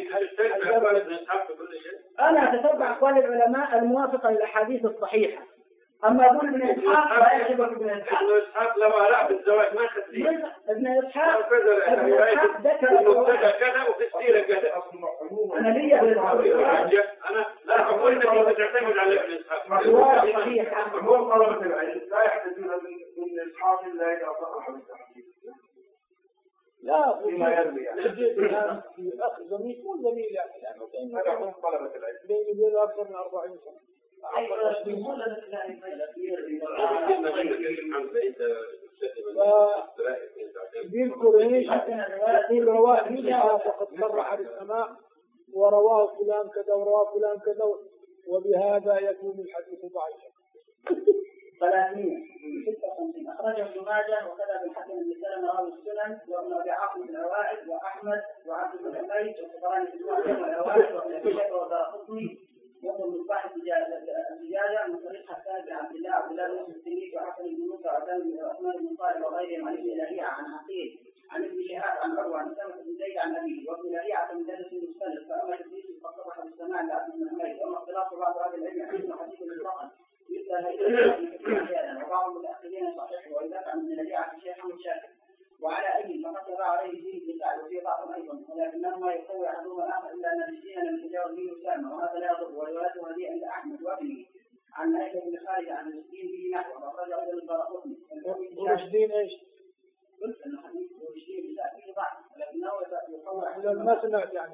انا اتتبع اقوال العلماء الموافقه للاحاديث الصحيحه. اما اقول ابن اسحاق لا يعجبك ابن اسحاق. ابن اسحاق لو اراء بالزواج ما خذيه. ابن اسحاق ذكر كذا وفي السيره كذا. انا لي انا لا اقول انك تعتمد على ابن اسحاق. روايه صحيحه. هو طلبة العلم لا يحدثون من اسحاق الا اذا صح بالتحديد. لا فيما يروي يعني. اخ زميل مو زميل يعني لانه هم طلبة العلم. بيني وبينه اكثر من 40 سنه. يذكر ايش؟ يقول رواه منها فقد صرح بالسماء ورواه فلان كذا ورواه فلان كذا وبهذا يكون الحديث ضعيفا. 356 أخرجه ابن ماجه وكذا بالحكم بن سلمة راوي السنن وابن أبي عاصم في الأوائل وأحمد وعبد بن حميد والطبراني في السنن والأوائل وابن أبي شيبة والدارقطني وابن المصباح الزجاجة من طريق حسان بن عبد الله بن يوسف التلميذ وحسن بن موسى وعثمان بن عثمان بن صالح وغيرهم عن ابن لهيعة عن عقيل عن ابن شهاب عن عروة عن سامة بن زيد عن أبيه وابن لهيعة من مدرس مختلف فأما تدريس فصرح بالسماع لعبد بن حميد وأما اختلاف بعض أهل العلم حديث حديث المطلقا مثل هذا وبعض المتأخرين صحيح ويدافع عن ابن لهيعة الشيخ محمد شاكر وعلى أي فقد تبع عليه دين بن سعد وفي بعضهم أيضا ولكنهما يقوي أحدهما الآخر إلا أن الدين لم يتجاوز به أسامة وهذا لا يضر وروايته هذه عند أحمد وابنه عن أيضا بن خالد عن الدين به نحو وأخرج أيضا الدارقطني. ورشدين إيش؟ قلت أن الحديث ورشدين بساء فيه ضعف ولكنه يقوي أحدهما ما سمعت يعني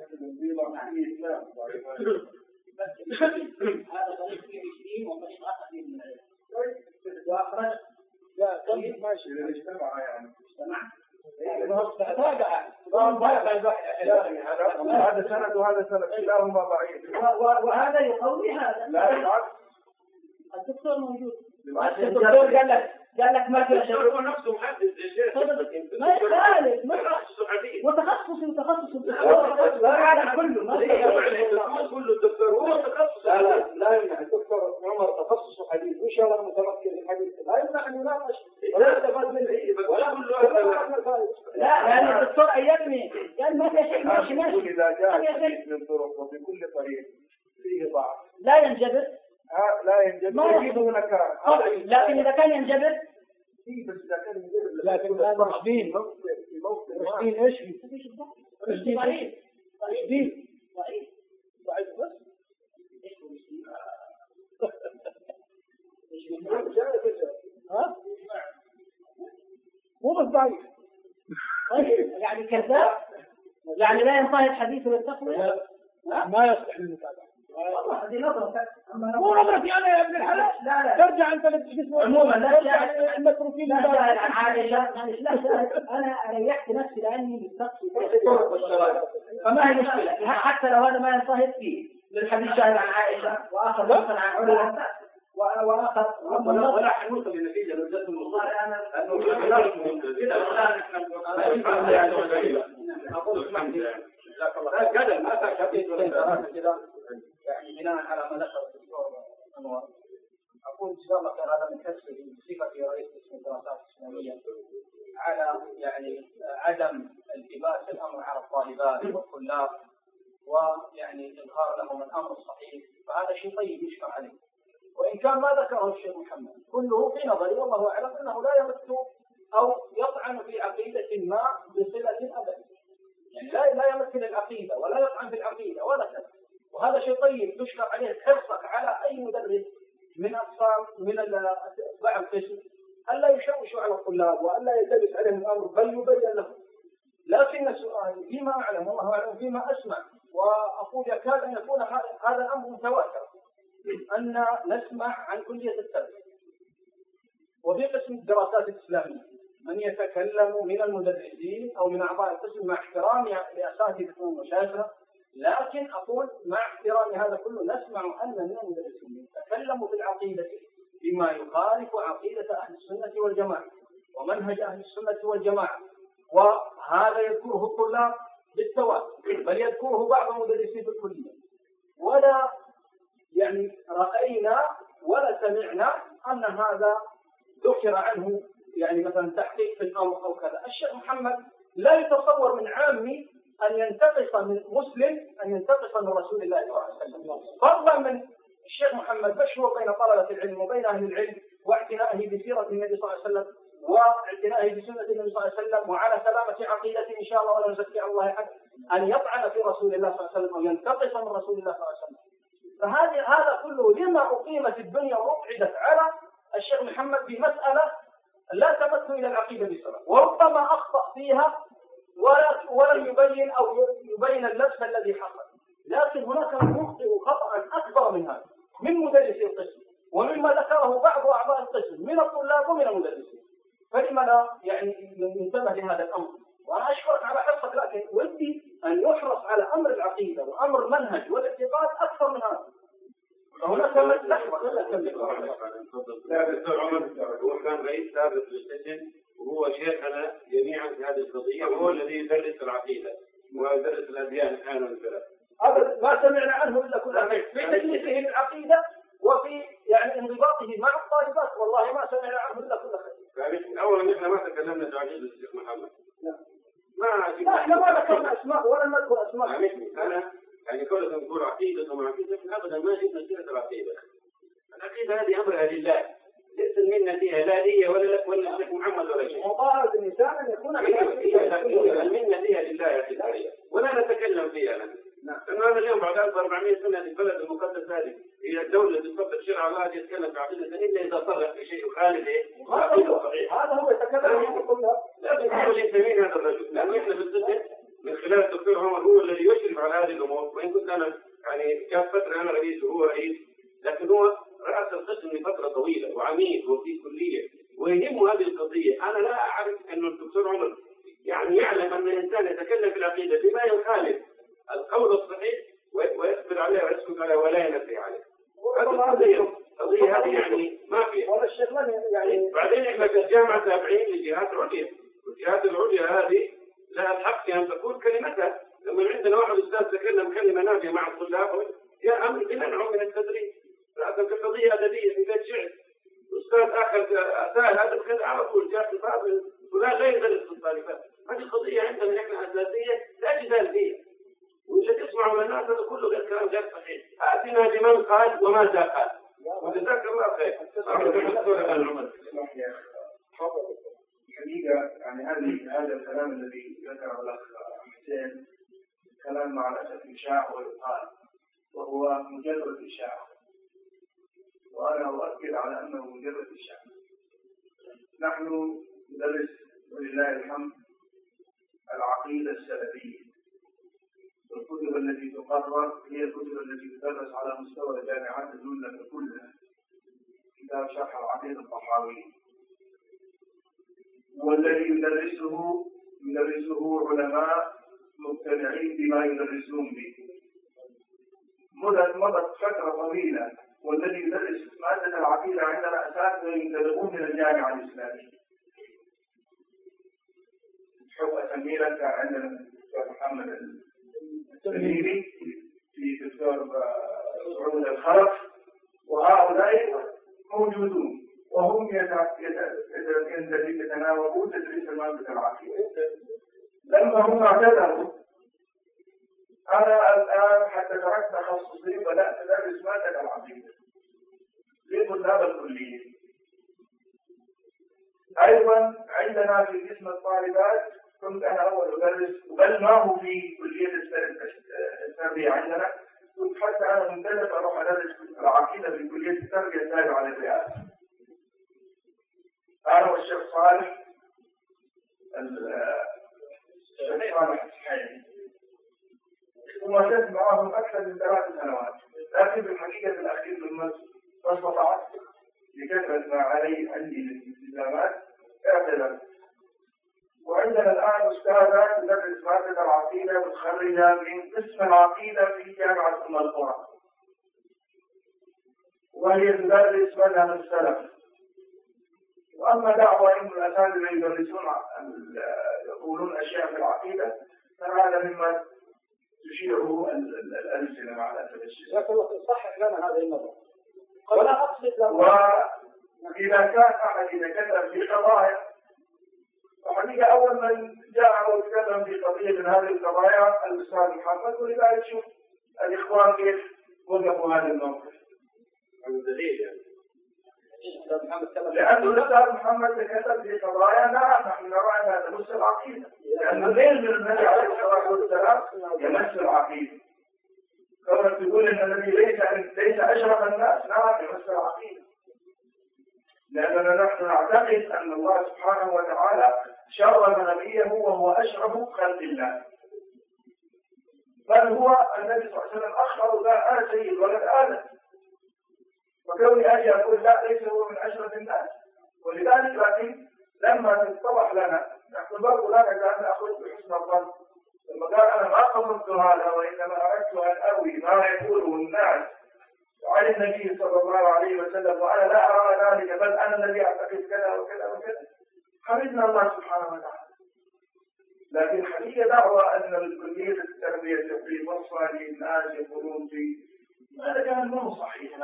هذا طريق فيه 20 وطريق آخر فيه من وأخرج لا طيب ماشي اجتمع يعني هذا سند وهذا سند كلاهما ضعيف وهذا يقوي هذا. لا بالعكس الدكتور موجود. الدكتور قال لك ما في شيء. هو نفسه محدد الشيخ. ما يخالف وتخصصي العالم كله ما كله الدكتور هو تخصص. لا يمنع الدكتور عمر تخصصه حديث وان شاء الله متمكن من الحديث لا يمنع ان يناقش ولا يستفاد منه ولا كله لا لان الدكتور ايدني قال ما في شيء ماشي اذا جاء من طرق وبكل طريق فيه ضعف لا ينجبر لا ينجبر يجيب هناك لكن اذا كان ينجبر بس اذا كان ينجبر لكن الان رشدين ايش رشدين ضعيف ضعيف بس ها مو بس ضعيف يعني كذاب يعني لا ينتهي الحديث بالتقوية ما يصلح للمتابعة. والله هذه نظرتك مو نظرتي انا يا ابن الحلال. لا ترجع انت للجسم عموما لا المتروكين لا سأل عن عائشة انا ريحت نفسي لاني مستقصي الطرق والشرائع فما هي مشكلة حتى لو هذا ما ينتهي فيه للحديث شاهد عن عائشة واخر مثلا عن عروة واخر ولا حنوصل للنتيجة لو جت المصاري انا انه كذا ما كذا يعني بناء على ما ذكر الدكتور انور اقول ان شاء الله كان هذا من حرصه بصفتي رئيس قسم الدراسات الاسلاميه على يعني عدم التباس الامر على الطالبات والطلاب ويعني اظهار لهم الامر الصحيح فهذا شيء طيب يشكر عليه وان كان ما ذكره الشيخ محمد كله في نظري والله اعلم انه لا يمت او يطعن في عقيده ما بصله ابدا يعني لا يمثل العقيده ولا يطعن في العقيده ولا كذا وهذا شيء طيب تشكر عليه حرصك على أي مدرس من أقسام من أتباع القسم ألا يشوش على الطلاب وألا يلتبس عليهم الأمر بل يبين لهم لكن السؤال فيما أعلم والله أعلم فيما أسمع وأقول يكاد أن يكون هذا الأمر متواتر أن نسمع عن كلية التربية وفي قسم الدراسات الإسلامية من يتكلم من المدرسين أو من أعضاء القسم مع احترامي لأساتذة المشايخ، لكن أقول مع احترام هذا كله نسمع أن من المدرسين يتكلموا في العقيدة بما يخالف عقيدة أهل السنة والجماعة ومنهج أهل السنة والجماعة، وهذا يذكره الطلاب بالتواتر بل يذكره بعض المدرسين في الكلية، ولا يعني رأينا ولا سمعنا أن هذا ذكر عنه يعني مثلا تحقيق في الأمر أو كذا. الشيخ محمد لا يتصور من عامي أن ينتقص من مسلم أن ينتقص من رسول الله صلى الله عليه وسلم، فضلا من الشيخ محمد مشهور بين طلبة العلم وبين أهل العلم واعتنائه بسيرة النبي صلى الله عليه وسلم واعتنائه بسنة النبي صلى الله عليه وسلم وعلى سلامة عقيدته إن شاء الله ولا نزكي على الله أحد أن يطعن في رسول الله صلى الله عليه وسلم أو ينتقص من رسول الله صلى الله عليه وسلم. فهذا كله لما أقيمت الدنيا وأقعدت على الشيخ محمد في مسألة لا تمت إلى العقيدة بسبب، وربما أخطأ فيها ولم يبين أو يبين اللبس الذي حصل، لكن هناك من يخطئ خطأ أكبر من هذا من مدرس القسم ومما ذكره بعض أعضاء القسم من الطلاب ومن المدرسين، فلما لا يعني ننتبه لهذا الأمر. وأنا أشكرك على حرصك، لكن ودي أن يحرص على أمر العقيدة وأمر المنهج والاعتقاد أكثر من هذا. هناك من لحظة دكتور عمر هو كان رئيس سابق للقسم وهو شيخنا جميعا في هذه القضية، وهو الذي يدرس العقيدة ويدرس الأديان الآن والفرق. هذا ما سمعنا عنه إلا كل في تدريسه للعقيدة وفي يعني انضباطه مع الطالبات، والله ما سمعنا عنه إلا كل خير. أولا نحن ما تكلمنا في عقيدة الشيخ محمد. لا احنا ما ذكرنا أسماء ولا نذكر أسماء. أنا يعني كل ما نقول عقيدة وما عقيدة أبدا ما جبنا سيرة العقيدة. العقيدة هذه أمرها لله، ليس منا فيها لا لي ولا لك ولا الشيخ محمد ولا شيء. مطالبة الإنسان أن يكون المنة فيها لله يا أخي، ولا نتكلم فيها نحن. لأنه أنا اليوم بعد 1400 سنة في البلد المقدس هذه هي الدولة تطبق شرع الله يتكلم في عقيدة إلا إذا صرح في شيء يخالف هذا هو يتكلم كلها. لكن هو اللي يسمين هذا الرجل، لأنه إحنا في السجن من خلال الدكتور عمر هو الذي يشرف على هذه الأمور، وإن كنت أنا يعني كانت فترة أنا رئيس وهو رئيس، لكن هو رأس القسم لفترة طويلة وعميد وفي كلية ويهم هذه القضية. أنا لا أعرف أن الدكتور عمر يعني يعلم أن الإنسان يتكلم في العقيدة بما يخالف القول الصحيح ويصبر عليه ويسكت عليه ولا ينفي عليه. هذه القضية هذه يعني ما فيها. ولا الشيخ يعني بعدين إحنا في الجامعة تابعين لجهات عليا، والجهات العليا هذه لها الحق أن تقول كلمتها. لما عندنا واحد أستاذ تكلم كلمة نافية مع الطلاب يا أمر بمنعه من التدريس، لكن في قضية أدبية في بيت شعر أستاذ آخر أسأل هذا الخير على طول جاء خطاب ولا غير ذلك الطالبات. هذه القضية عندنا إحنا أساسية لا جدال فيها، وإذا تسمعوا من الناس هذا كله غير كلام غير صحيح. آتنا بمن قال وماذا قال، وجزاك الله خير. الحقيقة يعني هذا الكلام الذي ذكره الأخ حسين كلام مع الأسف إشاعة ويقال، وهو مجرد إشاعة، وأنا أؤكد على أنه مجرد إشاعة. نحن ندرس ولله الحمد العقيدة السلفية، والكتب التي تقرر هي الكتب التي تدرس على مستوى جامعات المملكة كلها، كتاب شرح العقيدة الطحاوي، والذي يدرسه علماء مقتنعين بما يدرسون به. مضت فترة طويلة، والذي يدرس مادة العقيدة عندنا أساتذة ينتدبون من الجامعة الإسلامية. حب أسمي لك عندنا الدكتور محمد التميمي، في دكتور سعود الخلف، وهؤلاء موجودون وهم يتناولون تدريس مادة العقيدة. لما هم اعتذروا أنا الآن حتى تركت تخصصي بدأت أدرس مادة العقيدة لطلاب الكلية. أيضا عندنا في قسم الطالبات كنت أنا أول أدرس، بل ما هو في كلية التربية عندنا، كنت حتى أنا منتدب أروح أدرس العقيدة في كلية التربية التابعة للرئاسة. أنا والشيخ صالح الشيخ صالح السحيمي ومشيت معهم أكثر من 3 سنوات لكن في الحقيقة في الأخير لما استطعت لكثرة ما علي عندي الالتزامات اعتذرت. وعندنا الآن أستاذة تدرس مادة العقيدة متخرجة من قسم العقيدة في جامعة أم القرى، وهي تدرس مذهب السلف. وأما دعوة أن الأساتذة يدرسون يقولون أشياء في العقيدة فهذا مما تشيعه الألسنة مع الأسف الشديد. لكن صحح لنا هذه النظرة. ولا أقصد وإذا كان أحد يتكلم في قضايا، وحقيقة أول من جاء وتكلم في قضية من هذه القضايا الأستاذ محمد، ولذلك شوف الإخوان كيف وقفوا هذا الموقف. هذا دليل يعني. لأن الأستاذ محمد تكلم في قضايا نحن نرى أن هذا تمس العقيدة، لأن غير من النبي عليه الصلاة والسلام يمس العقيدة. كما تقول أن النبي ليس أشرف الناس، نعم يمس العقيدة، لأننا نحن نعتقد أن الله سبحانه وتعالى شرف نبيه وهو أشرف خلق الله، بل هو النبي صلى الله عليه وسلم أخبر لا أنا سيد ولد آدم، وكوني أجي أقول لا ليس هو من أشرف الناس. ولذلك لكن لما تتضح لنا نحن برضو لا نزال نأخذ بحسن الظن، لما قال أنا ما قصدت هذا وإنما أردت أن أروي ما يقوله الناس عن النبي صلى الله عليه وسلم وأنا لا أرى ذلك، بل أنا الذي أعتقد كذا وكذا وكذا، حمدنا الله سبحانه وتعالى. لكن حقيقة دعوة أن الكلية التربية في وصفها للناس يقولون في هذا كان مو صحيح،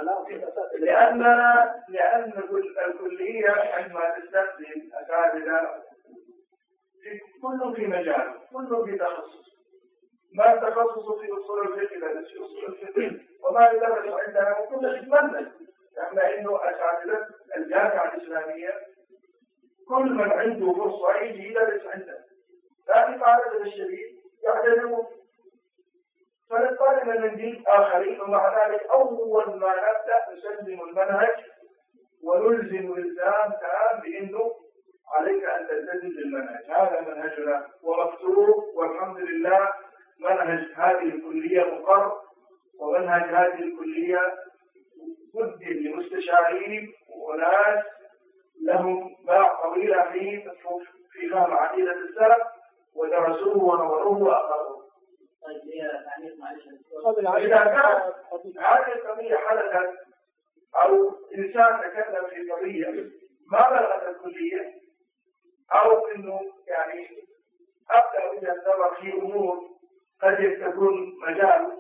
لأن الكلية عندما تستخدم أساتذة كل في مجال، كل في تخصص. ما التخصص في أصول الفقه يدرس في أصول الفقه، وما يدرس عندنا كل يتمنى. احنا إنه أساتذة الجامعة الإسلامية كل من عنده فرصة يجي يدرس عندنا، لكن على الأسف الشديد يعتذرون، فنضطر أن نجيب آخرين. ومع ذلك أول ما نبدأ نسلم المنهج ونلزم الإلزام تام بأنه عليك أن تلتزم بالمنهج، هذا منهجنا ومكتوب، والحمد لله منهج هذه الكلية مقر، ومنهج هذه الكلية قدم لمستشارين وناس لهم باع طويلة في فهم عقيدة السلف ودرسوه ونوروه وأقروه. إذا كانت هذه القضية حدثت أو إنسان تكلم في قضية ما بلغت الكلية، أو إنه يعني أبدأ وجهة النظر في أمور قد تكون مجال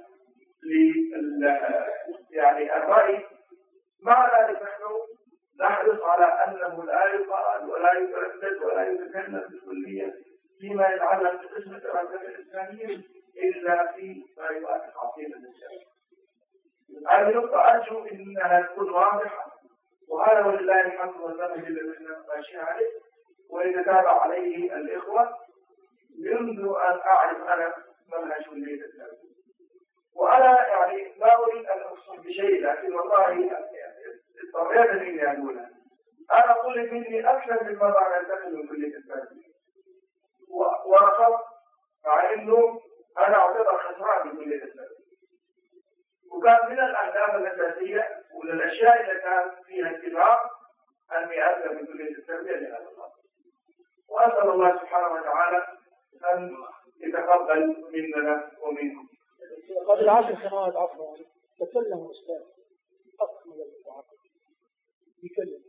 يعني الرأي، مع ذلك نحن نحرص على أنه لا يقال ولا يتردد ولا يتكلم في الكلية فيما يتعلق بقسم الدراسات الإسلامية إلا في ما يوافق عقيدة الإسلام. هذه نقطة أرجو أنها تكون واضحة، وهذا ولله الحمد والمنهج الذي نحن ماشيين عليه ويتتابع عليه الإخوة منذ أن أعرف أنا منهج كلية الإسلام. وأنا يعني لا أريد أن أقصد بشيء، لكن والله اضطريت أني أقولها. أنا أقول مني أكثر من مرة أن أنتقل من كلية الإسلام، ورفضت مع أنه أنا أعتبر خسران في كلية الإسلام، وكان من الأهداف الأساسية ومن الأشياء اللي كان فيها اتفاق أني أذهب من كلية التربية لهذا الغرض. وأسأل الله سبحانه وتعالى أن يتقبل مننا ومنكم. قبل 10 سنوات عفوا تكلم أستاذ أكمل المتعاقد يكلم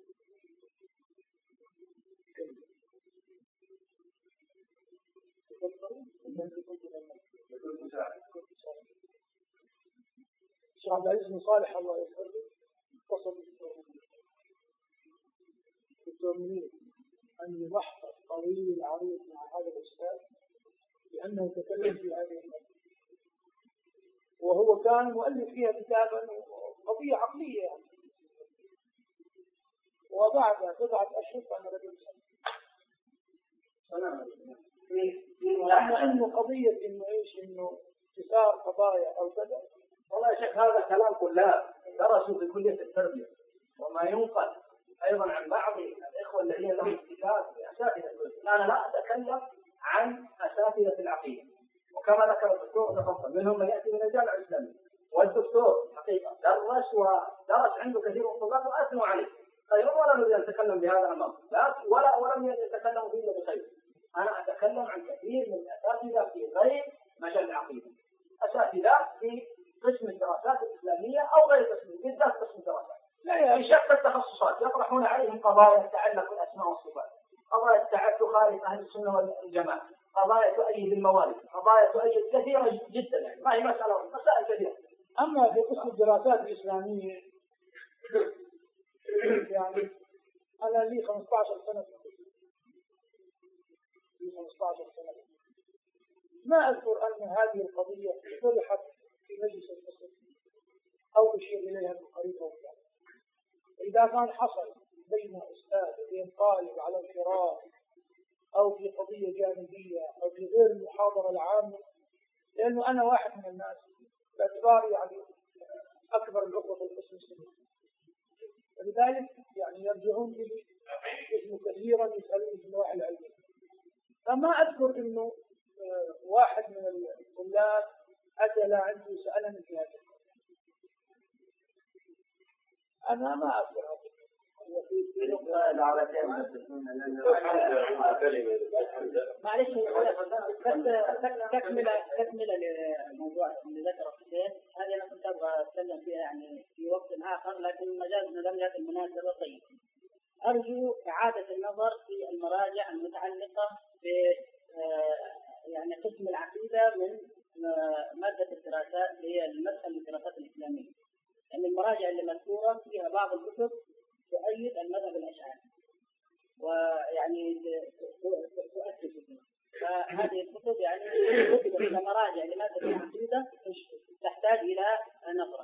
الشيخ عبد العزيز بن صالح الله يسلمه اتصل بالدكتور منير أن يبحث طويل عريض مع هذا الأستاذ لأنه تكلم في هذه المادة، وهو كان مؤلف فيها كتابا قضية عقلية يعني. وبعد 7 أشهر كان رجل سنة إنه قضية إنه إيش إنه تسار قضايا أو كذا. والله يا شيخ هذا كلام كلها درسوا في كلية التربية، وما ينقل أيضا عن بعض الإخوة الذين لهم اتفاق بأساتذة الكلية. أنا لا أتكلم عن أساتذة العقيدة، وكما ذكر الدكتور تفضل منهم من يأتي من الجامعة الإسلامية، والدكتور حقيقة ودرس عنده كثير من الطلاب وأثنوا عليه خيرا، ولا نريد أن نتكلم بهذا الأمر، ولم يتكلموا فيه إلا بخير. أنا أتكلم عن كثير من الأساتذة في غير مجال العقيدة، أساتذة في قسم الدراسات الإسلامية أو غير قسم، بالذات قسم الدراسات في شتى التخصصات، يطرحون عليهم قضايا تتعلق بالأسماء والصفات، قضايا تخالف أهل السنة والجماعة، قضايا تؤيد الموارد، قضايا تؤيد كثيرة جدا، يعني ما هي مسائل كثيرة. أما في قسم الدراسات الإسلامية يعني أنا لي 15 سنة ما أذكر أن هذه القضية طرحت في مجلس القسم أو أشير إليها من قريب أو بعيد. إذا كان حصل بين أستاذ وبين طالب على انفراد أو في قضية جانبية أو في غير المحاضرة العامة، لأنه أنا واحد من الناس باعتباري يعني أكبر الأخوة في القسم السني، ولذلك يعني يرجعون لي اسمه كثيرا يسألون في النواحي العلمية. فما أذكر إنه واحد من الطلاب أتى لا عندي وسألني في هذا. أنا ما أذكر هذا. معلش تكمل الموضوع اللي ذكره الشيخ، هذه أنا كنت أبغى أتكلم فيها يعني في وقت آخر، لكن لم يأتي المناسبة. طيب، أرجو إعادة النظر في المراجع المتعلقة ب يعني قسم العقيدة من مادة الدراسات اللي هي المدخل للدراسات الإسلامية، لأن المراجع اللي مذكورة فيها بعض الكتب تؤيد المذهب الأشعري ويعني تؤسس فيه، فهذه الكتب يعني كتبت كمراجع لمادة العقيدة تحتاج إلى نظرة.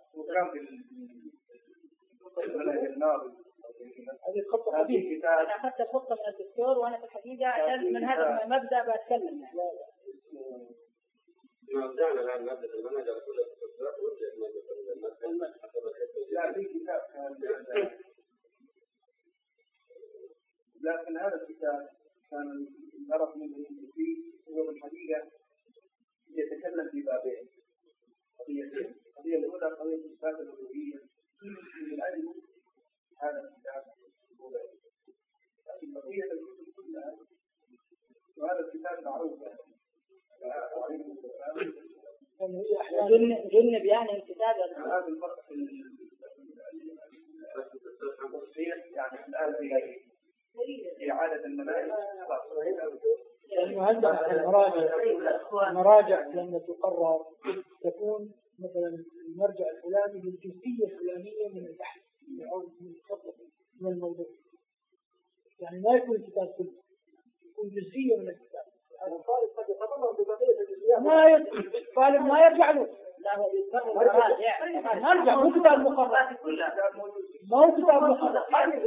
أنا أخذت الخطة من الدكتور، وأنا في الحقيقة عشان من هذا المبدأ بتكلم يعني. رجعنا الآن مادة المنهج على كل التفسيرات ورجعت مادة المنهج حسب الحته. لا في كتاب كان لكن هذا الكتاب كان الغرض منه فيه هو بالحقيقة يتكلم في بابين، قضية الأولى قضية الصفات الألوهية من أجل هذا الكتاب، لكن بقية الكتب كلها وهذا الكتاب معروف جنب يعني الكتاب هذا الفرق يعني الآن في إعادة المناهج المراجع لما تقرر تكون مثلا المرجع الفلاني للجزئية الفلانية من البحث أو من الموضوع، يعني ما يكون الكتاب كله، يكون جزئية من الكتاب. الطالب قد يتضمن بقضية الجزئيات، الطالب ما يرجع له، لا هو يتفرغ مراجع نرجع مو كتاب مقرر، ما هو كتاب مقرر.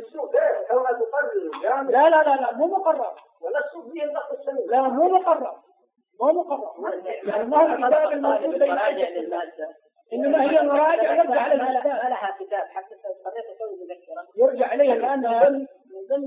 لا مو مقرر، ولا السوق هي النقد السنوي، لا مو مقرر يعني ما هو الكتاب الموجود مراجع للمادة، إنما هي المراجع يرجع على الكتاب، ما لها كتاب حتى اضطريت أسوي مذكرة يرجع إليها لأنها من ضمن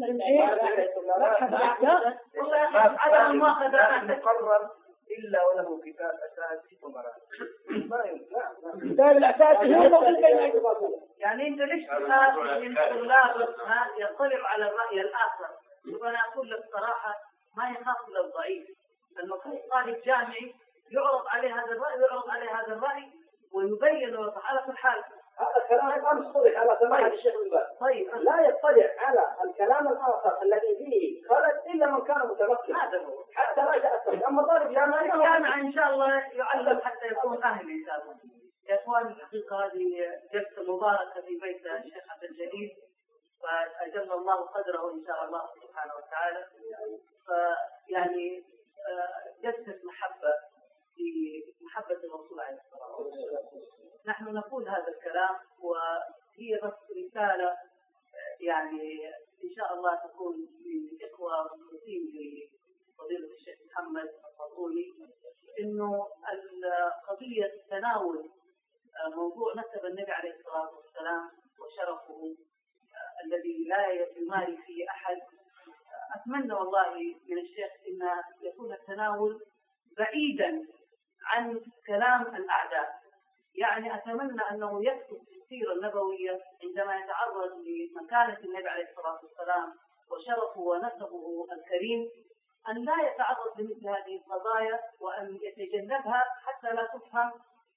على المؤاخذة مقرر إلا وله كتاب أساسي ومراجع ما ينفع. الكتاب الأساسي هو موجود بين يعني أنت ليش تخاف من طلاب يطلع على الرأي الآخر؟ وأنا أقول لك صراحة ما يخاف إلا الضعيف، المفروض طالب جامعي يعرض عليه هذا الرأي ويعرض عليه هذا الرأي ويبين ويوضح على كل حال. هذا الكلام ما يصطلح على سماحة الشيخ بن باز. طيب لا يطلع على الكلام الآخر الذي فيه خلل إلا من كان متمكن. هذا هو. حتى لا يتأثر. أما طالب جامعي الجامعة إن شاء الله يعلم حتى يكون أهل إن شاء الله. يا إخوان الحقيقة هذه جلسة مباركة في بيت الشيخ عبد الجليل، فأجل الله قدره إن شاء الله سبحانه وتعالى. فيعني جلسة محبة في محبة الرسول عليه الصلاة والسلام. نحن نقول هذا الكلام وهي بس رسالة يعني إن شاء الله تكون للإخوة المخلصين لفضيلة الشيخ محمد الفضولي، إنه القضية تناول موضوع نسب النبي عليه الصلاة والسلام وشرفه الذي لا يماري فيه أحد. أتمنى والله من الشيخ إن يكون التناول بعيدا عن كلام الأعداء، يعني أتمنى أنه يكتب السيرة النبوية عندما يتعرض لمكانة النبي عليه الصلاة والسلام وشرفه ونسبه الكريم أن لا يتعرض لمثل هذه القضايا وأن يتجنبها حتى لا تفهم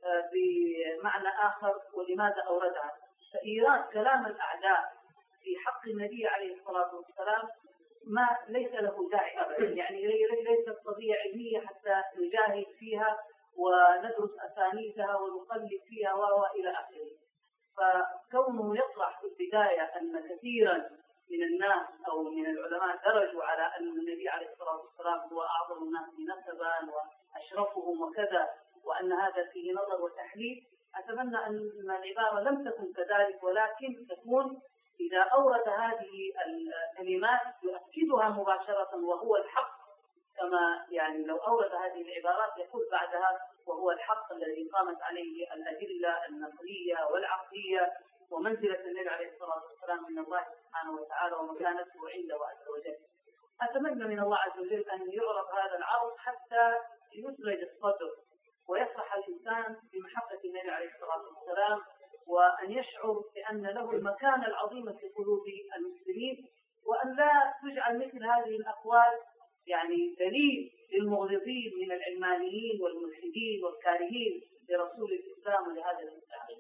بمعنى آخر ولماذا أوردها. فإيراد كلام الأعداء في حق النبي عليه الصلاة والسلام ما ليس له داعي أبدا، يعني ليست قضية علمية حتى نجاهد فيها وندرس أسانيدها ونقلب فيها وإلى آخره. فكونه يطرح في البداية أن كثيرا من الناس أو من العلماء درجوا على أن النبي عليه الصلاة والسلام هو أعظم الناس نسبا وأشرفهم وكذا، وأن هذا فيه نظر وتحليل، أتمنى أن العبارة لم تكن كذلك، ولكن تكون إذا أورد هذه الكلمات يؤكدها مباشرة وهو الحق، كما يعني لو أورد هذه العبارات يقول بعدها وهو الحق الذي قامت عليه الأدلة النقلية والعقلية ومنزلة النبي عليه الصلاة والسلام من الله سبحانه وتعالى ومكانته عنده عز وجل. أتمنى من الله عز وجل أن يعرض هذا العرض حتى يثلج الصدر ويفرح الإنسان بمحبة النبي عليه الصلاة والسلام، وأن يشعر بأن له المكانة العظيمة في قلوب المسلمين، وأن لا تجعل مثل هذه الأقوال يعني دليل للمغرضين من العلمانيين والملحدين والكارهين لرسول الإسلام ولهذا الإسلام.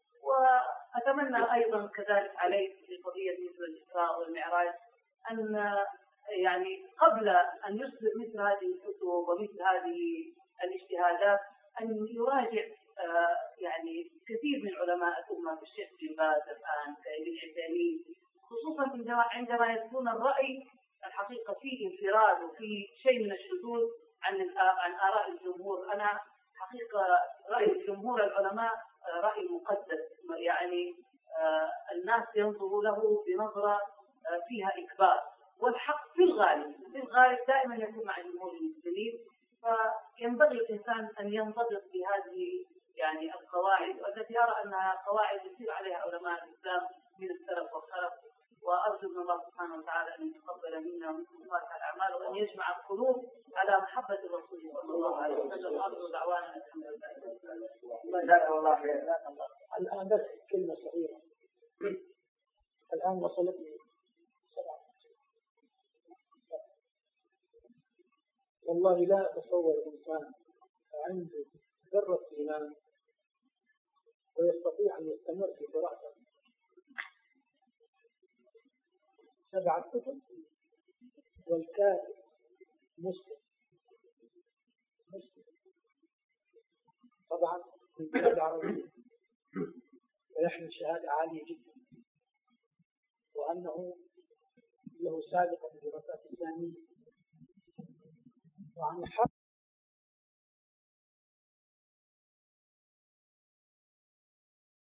وأتمنى أيضا كذلك عليه في قضية مثل الإسراء والمعراج أن يعني قبل أن يصدر مثل هذه الكتب ومثل هذه الاجتهادات أن يراجع يعني كثير من علماء الأمة كالشيخ بن باز الآن كابن عثيمين، خصوصا عندما يكون الرأي الحقيقة فيه انفراد وفيه شيء من الشذوذ عن آراء الجمهور. أنا حقيقة رأي جمهور العلماء رأي مقدس، يعني الناس ينظروا له بنظرة فيها إكبار، والحق في الغالب دائما يكون مع جمهور المسلمين. فينبغي الإنسان أن ينضبط بهذه يعني القواعد التي أرى أنها قواعد يسير عليها علماء الإسلام من السلف والخلف، وأرجو من الله سبحانه وتعالى أن يتقبل منا ومنكم صالح الأعمال وأن يجمع القلوب على محبة الرسول صلى الله عليه وسلم. وأرجو دعوانا الحمد لله. جزاك الله خير. الآن بس كلمة صغيرة. الآن وصلتني والله لا أتصور إنسان عنده ذرة إيمان ويستطيع أن يستمر في قراءة 7 كتب والكاتب مسلم طبعا من بلاد عربية ويحمل شهادة عالية جدا، وأنه له سابقة في الدراسات الإسلامية وعن